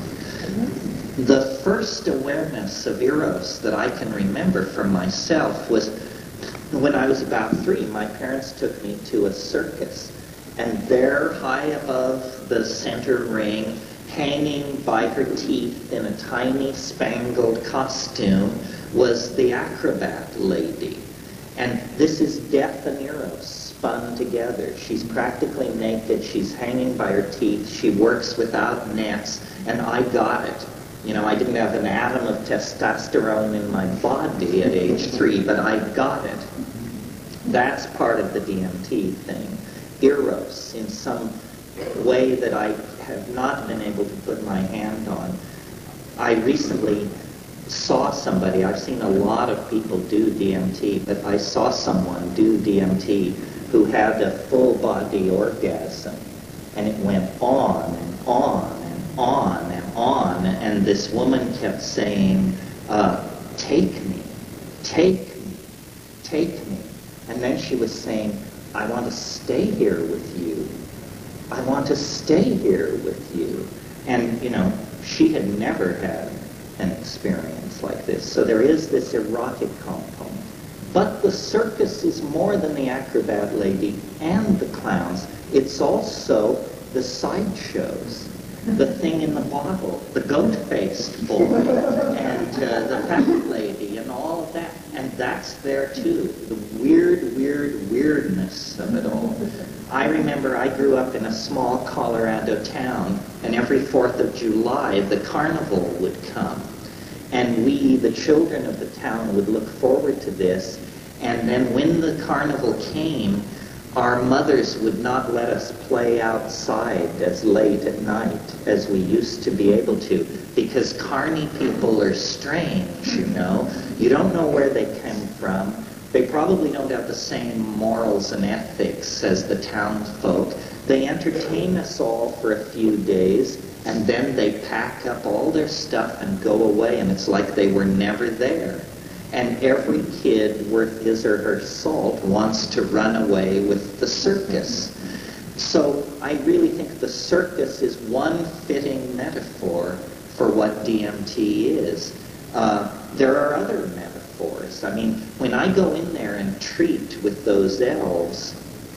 The first awareness of Eros that I can remember for myself was when I was about 3. My parents took me to a circus, and there, high above the center ring, hanging by her teeth in a tiny spangled costume, was the acrobat lady. And this is Death and Eros spun together. She's practically naked. She's hanging by her teeth. She works without nets, and I got it. You know, I didn't have an atom of testosterone in my body at age 3, but I got it. That's part of the DMT thing. Eros, in some way that I have not been able to put my hand on. I recently saw somebody, I've seen a lot of people do DMT, but I saw someone do DMT who had a full body orgasm, and it went on and on and on and on, and this woman kept saying, take me, take me, take me. And then she was saying, I want to stay here with you. I want to stay here with you. And, you know, she had never had an experience like this. So there is this erotic component. But the circus is more than the acrobat lady and the clowns. It's also the sideshows. The thing in the bottle, the goat-faced boy, and the fat lady, and all of that. And that's there too, the weirdness of it all. I remember I grew up in a small Colorado town, and every 4th of July, the carnival would come. And we, the children of the town, would look forward to this. And then when the carnival came, our mothers would not let us play outside as late at night as we used to be able to, because carny people are strange, you know. You don't know where they came from. They probably don't have the same morals and ethics as the townsfolk. They entertain us all for a few days, and then they pack up all their stuff and go away, and it's like they were never there. And every kid worth his or her salt wants to run away with the circus. So I really think the circus is one fitting metaphor for what DMT is. There are other metaphors. I mean, when I go in there and treat with those elves,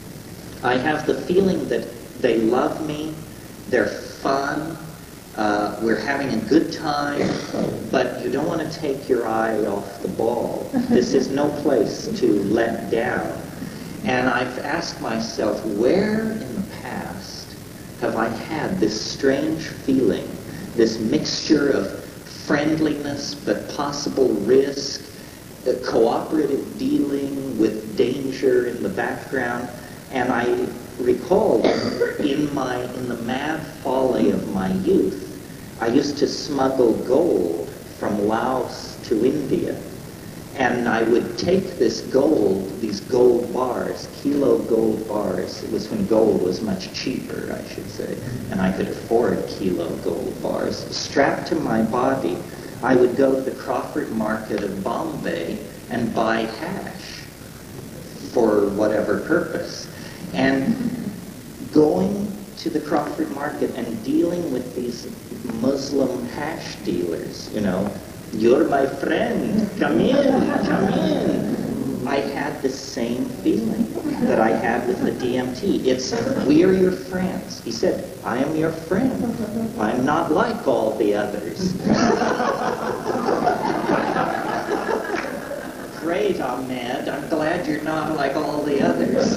I have the feeling that they love me, they're fun, we're having a good time, but you don't want to take your eye off the ball. This is no place to let down. And I've asked myself, where in the past have I had this strange feeling, this mixture of friendliness but possible risk, cooperative dealing with danger in the background? And I recall in the mad folly of my youth, I used to smuggle gold from Laos to India. And I would take this gold, these gold bars, kilo gold bars. It was when gold was much cheaper, I should say, and I could afford kilo gold bars. Strapped to my body, I would go to the Crawford Market of Bombay and buy hash for whatever purpose. And going to the Crawford Market and dealing with these Muslim hash dealers, you know, you're my friend, come in, come in. I had the same feeling that I had with the DMT. It's, we are your friends. He said, I am your friend. I'm not like all the others. Great, Ahmed. I'm glad you're not like all the others.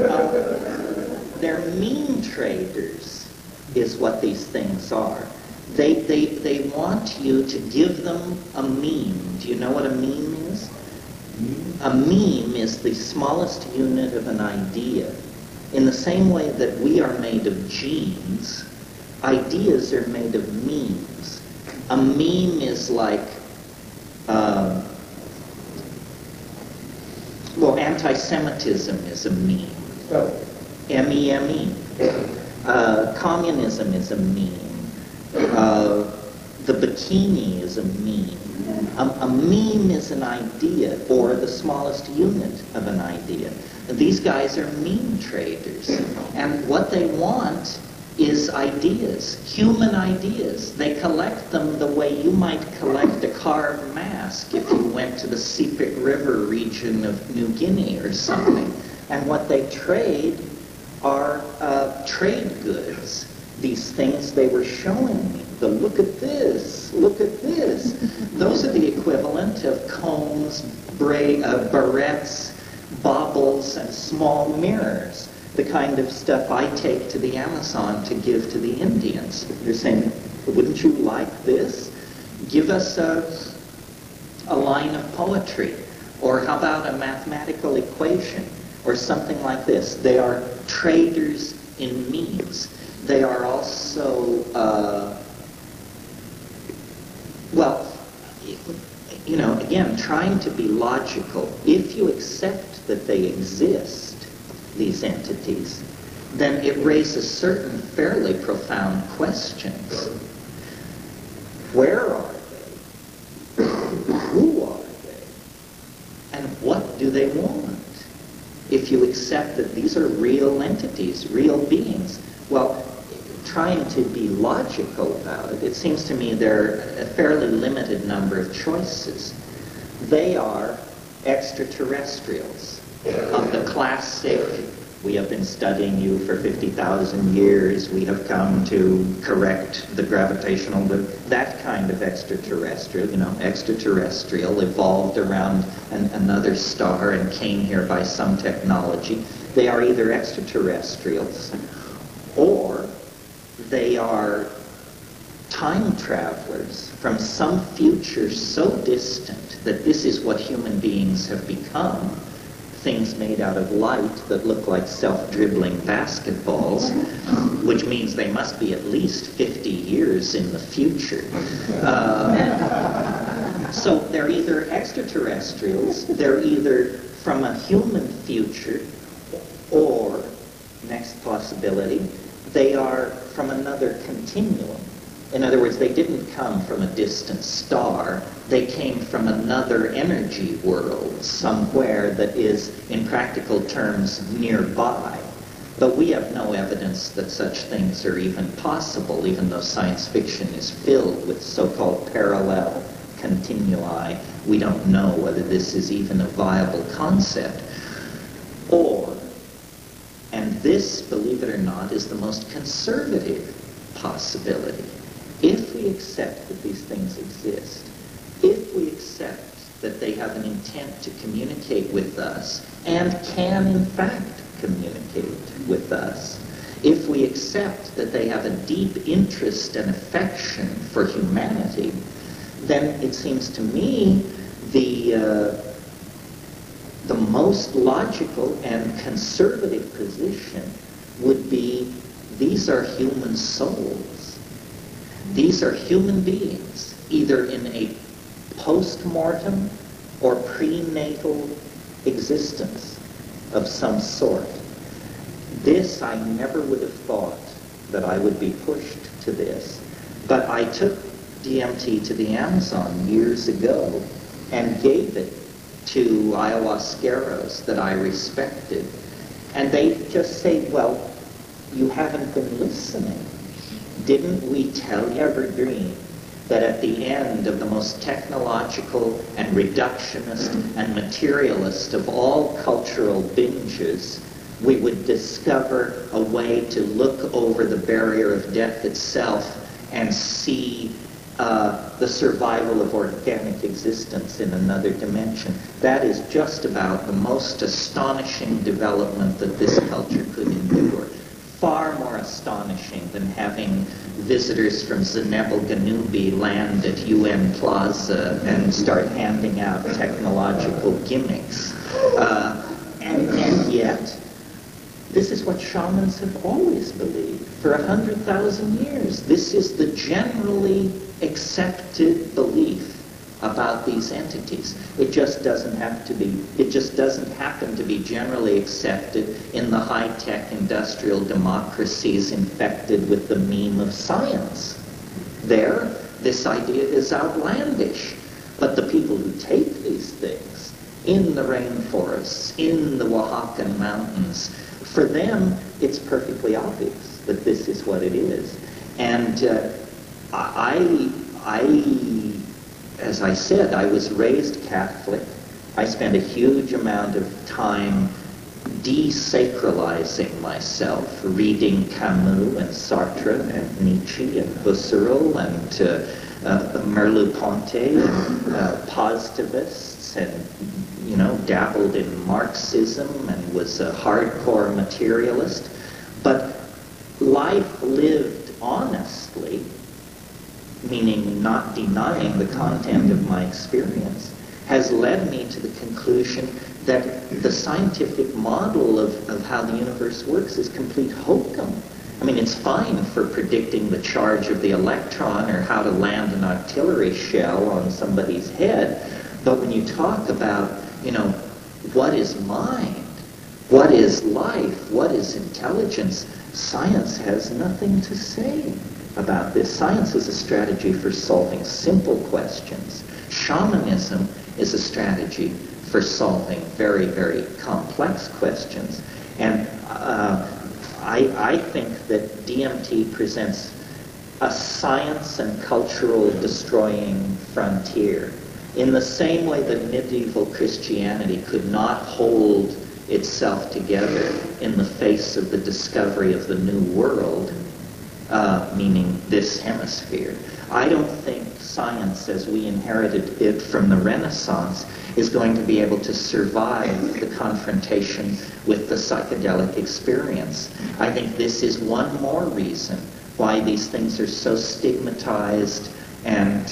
They're mean traders, is what these things are. They want you to give them a meme. Do you know what a meme is? A meme is the smallest unit of an idea. In the same way that we are made of genes, ideas are made of memes. A meme is like, well, anti-Semitism is a meme. M-E-M-E. Communism is a meme. The bikini is a meme. A meme is an idea, or the smallest unit of an idea. These guys are meme traders. And what they want is ideas, human ideas. They collect them the way you might collect a carved mask if you went to the Sepik River region of New Guinea or something. And what they trade are trade goods. These things they were showing me. The look at this, look at this. Those are the equivalent of combs, barrettes, baubles, and small mirrors. The kind of stuff I take to the Amazon to give to the Indians. They're saying, wouldn't you like this? Give us a line of poetry. Or how about a mathematical equation? Or something like this. They are traders in memes. They are also, well, you know, again, trying to be logical. If you accept that they exist, these entities, then it raises certain fairly profound questions. Where are they? Who are they? And what do they want? If you accept that these are real entities, real beings, well, trying to be logical about it, it seems to me there are a fairly limited number of choices. They are extraterrestrials of the classic, we have been studying you for 50,000 years, we have come to correct the gravitational loop, that kind of extraterrestrial, you know, extraterrestrial, evolved around another star and came here by some technology. They are either extraterrestrials or they are time travelers from some future so distant that this is what human beings have become. Things made out of light that look like self-dribbling basketballs, which means they must be at least 50 years in the future. So they're either extraterrestrials, they're either from a human future, or, next possibility, they are from another continuum. In other words, they didn't come from a distant star. They came from another energy world somewhere that is, in practical terms, nearby. But we have no evidence that such things are even possible, even though science fiction is filled with so-called parallel continui. We don't know whether this is even a viable concept. Or, and this, believe it or not, is the most conservative possibility. If we accept that these things exist, if we accept that they have an intent to communicate with us and can in fact communicate with us, if we accept that they have a deep interest and affection for humanity, then it seems to me the most logical and conservative position would be these are human souls. These are human beings, either in a post-mortem or prenatal existence of some sort. This, I never would have thought that I would be pushed to this. But I took DMT to the Amazon years ago and gave it to ayahuasqueros that I respected. And they just say, well, you haven't been listening. Didn't we tell you, Evergreen, that at the end of the most technological and reductionist and materialist of all cultural binges, we would discover a way to look over the barrier of death itself and see the survival of organic existence in another dimension. That is just about the most astonishing development that this culture could endure. Far more astonishing than having visitors from Zenebel Ganubi land at UN Plaza and start handing out technological gimmicks. And yet, this is what shamans have always believed for 100,000 years. This is the generally accepted belief about these entities. It just doesn't happen to be generally accepted in the high-tech industrial democracies infected with the meme of science. There, this idea is outlandish. But the people who take these things in the rainforests, in the Oaxacan mountains, for them, it's perfectly obvious that this is what it is. And as I said, I was raised Catholic. I spent a huge amount of time desacralizing myself, reading Camus and Sartre and Nietzsche and Husserl and Merleau-Ponty and positivists, and dabbled in Marxism and was a hardcore materialist. But life lived honestly, meaning not denying the content of my experience, has led me to the conclusion that the scientific model of how the universe works is complete hokum. I mean, it's fine for predicting the charge of the electron or how to land an artillery shell on somebody's head, but when you talk about, what is mind, what is life, what is intelligence, science has nothing to say about this. Science is a strategy for solving simple questions. Shamanism is a strategy for solving very, very complex questions. And I think that DMT presents a science and cultural destroying frontier. In the same way that medieval Christianity could not hold itself together in the face of the discovery of the New World, meaning this hemisphere, I don't think science, as we inherited it from the Renaissance, is going to be able to survive the confrontation with the psychedelic experience. I think this is one more reason why these things are so stigmatized and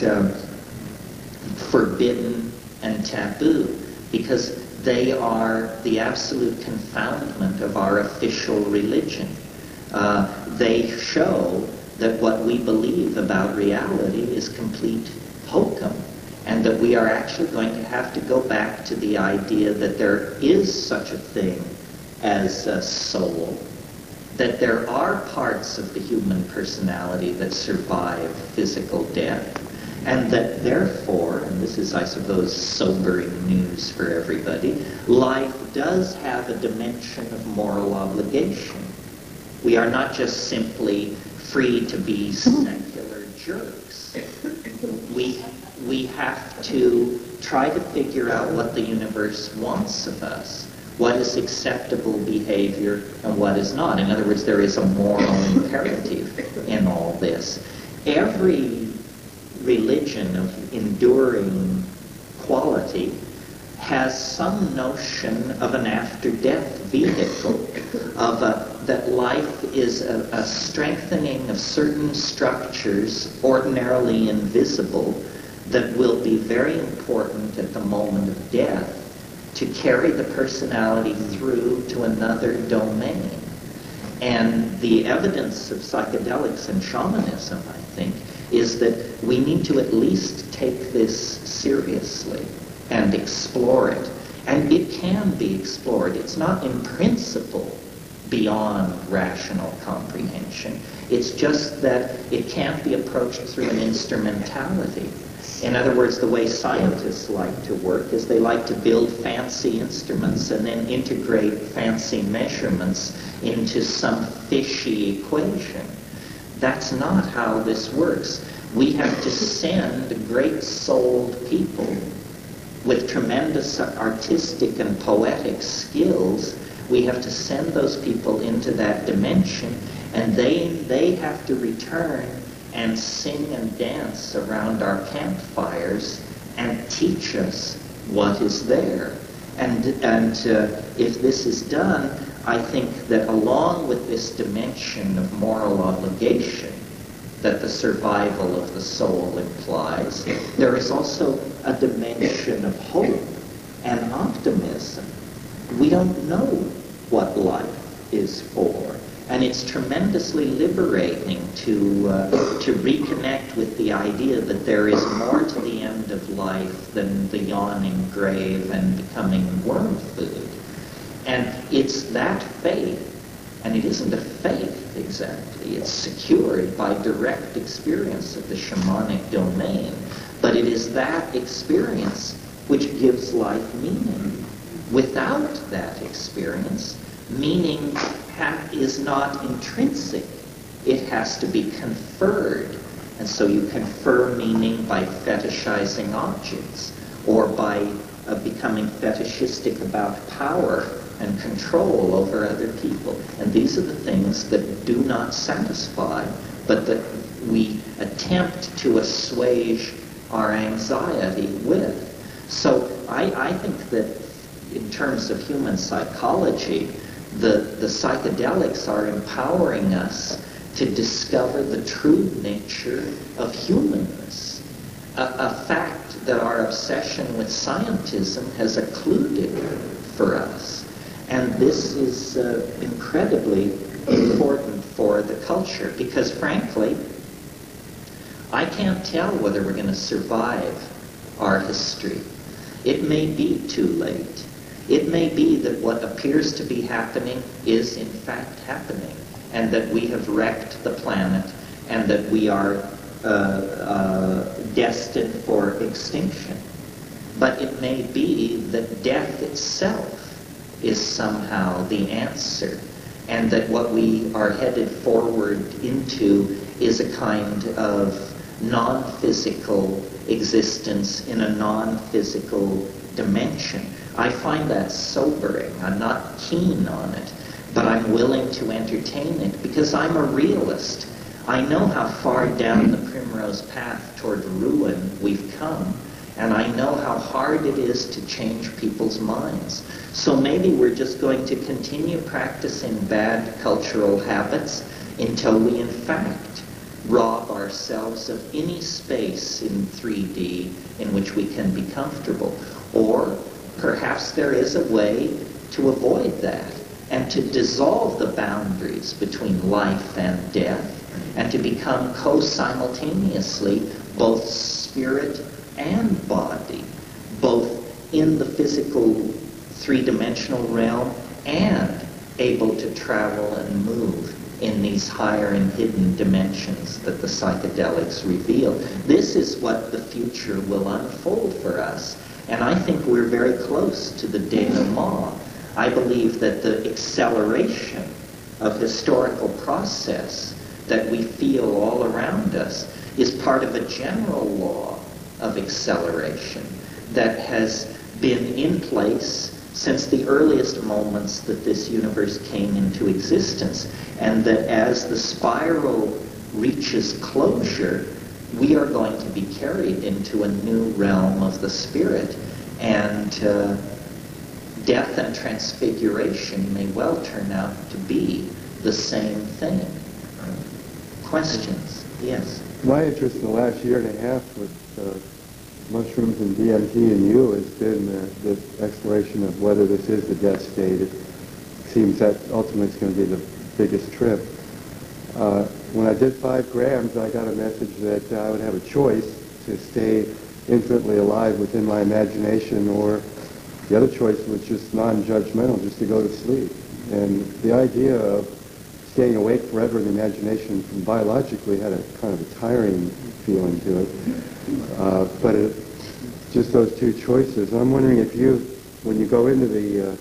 forbidden and taboo, because they are the absolute confoundment of our official religion. They show that what we believe about reality is complete hokum, and that we are actually going to have to go back to the idea that there is such a thing as a soul, that there are parts of the human personality that survive physical death, and that therefore, and this is, I suppose, sobering news for everybody, life does have a dimension of moral obligation. We are not just simply free to be secular jerks. We have to try to figure out what the universe wants of us, what is acceptable behavior and what is not. In other words, there is a moral imperative in all this. Every religion of enduring quality has some notion of an after-death vehicle, that life is a strengthening of certain structures ordinarily invisible that will be very important at the moment of death to carry the personality through to another domain. And the evidence of psychedelics and shamanism, I think, is that we need to at least take this seriously and explore it. And it can be explored. It's not in principle beyond rational comprehension. It's just that it can't be approached through an instrumentality. In other words, the way scientists like to work is they like to build fancy instruments and then integrate fancy measurements into some fishy equation. That's not how this works. We have to send great-souled people with tremendous artistic and poetic skills. We have to send those people into that dimension, and they have to return and sing and dance around our campfires and teach us what is there. And if this is done, I think that along with this dimension of moral obligation that the survival of the soul implies, there is also a dimension of hope and optimism. We don't know what life is for, and it's tremendously liberating to reconnect with the idea that there is more to the end of life than the yawning grave and becoming worm food. And it's that faith, and it isn't a faith exactly, it's secured by direct experience of the shamanic domain, but it is that experience which gives life meaning. Without that experience, meaning is not intrinsic. It has to be conferred. And so you confer meaning by fetishizing objects, or by becoming fetishistic about power and control over other people. And these are the things that do not satisfy, but that we attempt to assuage our anxiety with. So I think that in terms of human psychology, the psychedelics are empowering us to discover the true nature of humanness, a fact that our obsession with scientism has occluded for us. And this is incredibly important for the culture, because frankly, I can't tell whether we're going to survive our history. It may be too late. It may be that what appears to be happening is in fact happening, and that we have wrecked the planet, and that we are destined for extinction. But it may be that death itself is somehow the answer, and that what we are headed forward into is a kind of non-physical existence in a non-physical dimension. I find that sobering. I'm not keen on it, but I'm willing to entertain it because I'm a realist. I know how far down the primrose path toward ruin we've come, and I know how hard it is to change people's minds. So maybe we're just going to continue practicing bad cultural habits until we in fact rob ourselves of any space in 3D in which we can be comfortable. Or perhaps there is a way to avoid that and to dissolve the boundaries between life and death, and to become co-simultaneously both spirit and body, both in the physical three-dimensional realm and able to travel and move in these higher and hidden dimensions that the psychedelics reveal. This is what the future will unfold for us. And I think we're very close to the denouement. I believe that the acceleration of historical process that we feel all around us is part of a general law of acceleration that has been in place since the earliest moments that this universe came into existence, and that as the spiral reaches closure, we are going to be carried into a new realm of the spirit, and death and transfiguration may well turn out to be the same thing. Questions? Yes. My interest in the last year and a half with mushrooms and DMT and you has been the exploration of whether this is the death state. It seems that ultimately it's going to be the biggest trip. When I did 5 grams, I got a message that I would have a choice to stay infinitely alive within my imagination, or the other choice was just non-judgmental, just to go to sleep. And the idea of staying awake forever in the imagination biologically had a kind of a tiring feeling to it. But just those 2 choices. I'm wondering if you, when you go into the,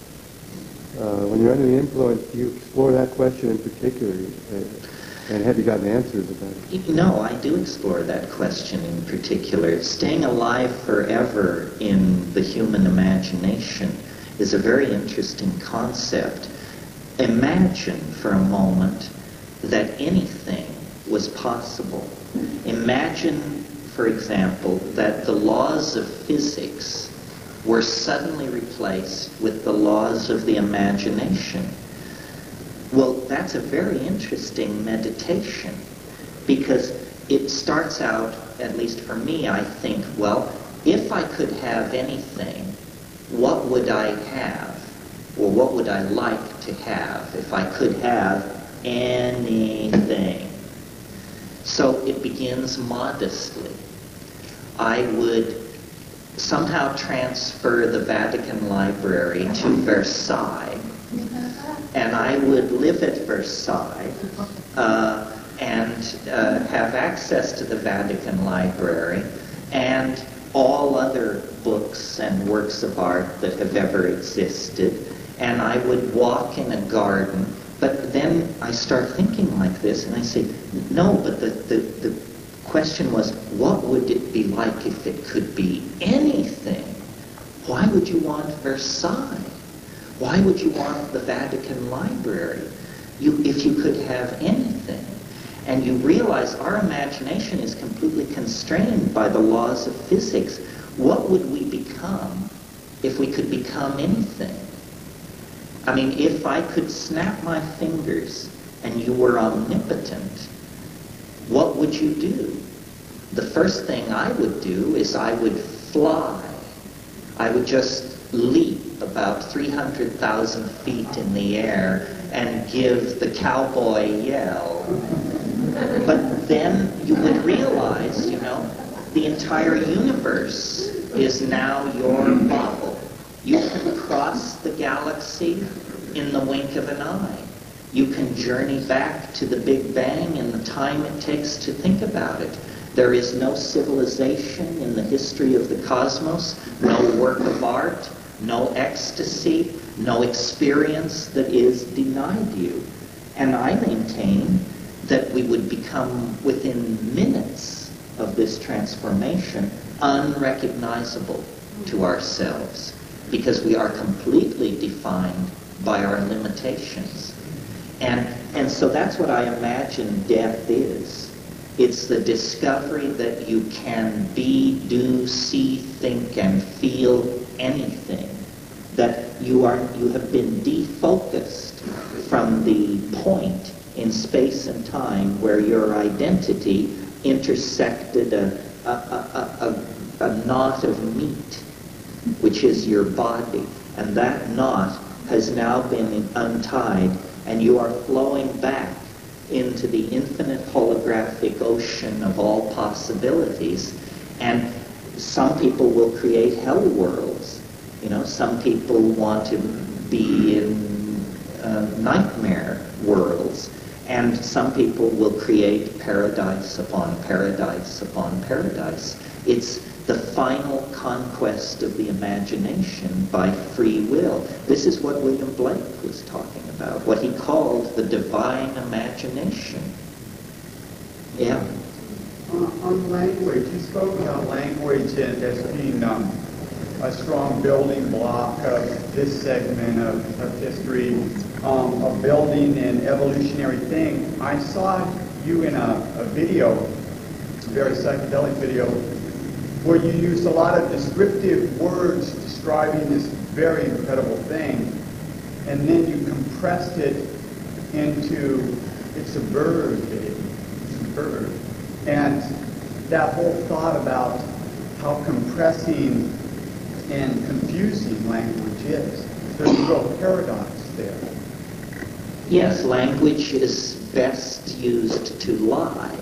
when you're under the influence, do you explore that question in particular? And have you gotten answers about it? No, I do explore that question in particular. Staying alive forever in the human imagination is a very interesting concept. Imagine for a moment that anything was possible. Imagine, for example, that the laws of physics were suddenly replaced with the laws of the imagination. Well, that's a very interesting meditation, because it starts out, at least for me, I think, well, if I could have anything, what would I have? Or what would I like to have if I could have anything? So it begins modestly. I would somehow transfer the Vatican Library to Versailles, and I would live at Versailles and have access to the Vatican Library and all other books and works of art that have ever existed, and I would walk in a garden. But then I start thinking like this, and I say, no, but the question was, what would it be like if it could be anything? Why would you want Versailles? Why would you want the Vatican Library? If you could have anything. And you realize our imagination is completely constrained by the laws of physics. What would we become if we could become anything? I mean, if I could snap my fingers and you were omnipotent, what would you do? The first thing I would do is I would fly. I would just leap about 300,000 feet in the air and give the cowboy yell. But then you would realize, the entire universe is now your bubble. You can cross the galaxy in the wink of an eye. You can journey back to the Big Bang in the time it takes to think about it. There is no civilization in the history of the cosmos, no work of art, no ecstasy, no experience that is denied you. And I maintain that we would become, within minutes of this transformation, unrecognizable to ourselves, because we are completely defined by our limitations. And so that's what I imagine death is. It's the discovery that you can be, do, see, think, and feel anything. That you have been defocused from the point in space and time where your identity intersected a knot of meat, which is your body. And that knot has now been untied, and you are flowing back into the infinite holographic ocean of all possibilities. And some people will create hell worlds. Some people want to be in nightmare worlds. And some people will create paradise upon paradise upon paradise. It's the final conquest of the imagination by free will. This is what William Blake was talking about, what he called the divine imagination. Yeah. On language, you spoke about language as being a strong building block of this segment of history, a building and evolutionary thing. I saw you in a video, a very psychedelic video, where you used a lot of descriptive words describing this very incredible thing, and then you compressed it into, it's a bird, baby, it's a bird. And that whole thought about how compressing and confusing language is, there's a real paradox there. Yes, language is best used to lie.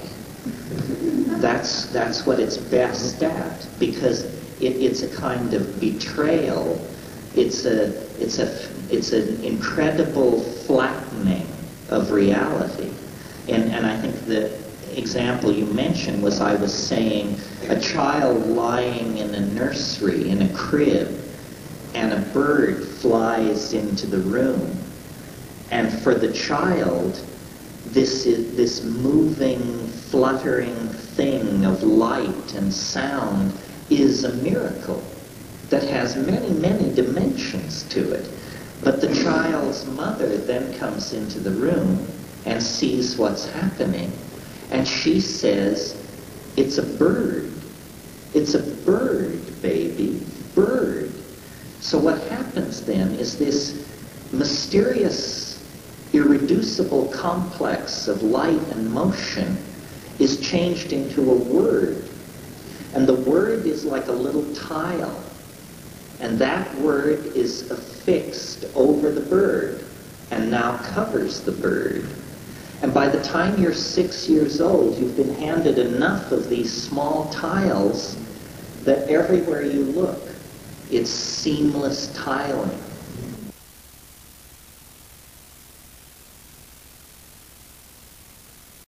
That's what it's best at, because it's a kind of betrayal. It's an incredible flattening of reality. And I think the example you mentioned was, I was saying, a child lying in a nursery, in a crib, and a bird flies into the room. And for the child, this moving, fluttering thing of light and sound is a miracle that has many, many dimensions to it. But the child's mother then comes into the room and sees what's happening, and she says, "It's a bird. It's a bird, baby, bird." So what happens then is this mysterious, irreducible complex of light and motion is changed into a word. And the word is like a little tile. And that word is affixed over the bird and now covers the bird. And by the time you're 6 years old, you've been handed enough of these small tiles that everywhere you look, it's seamless tiling.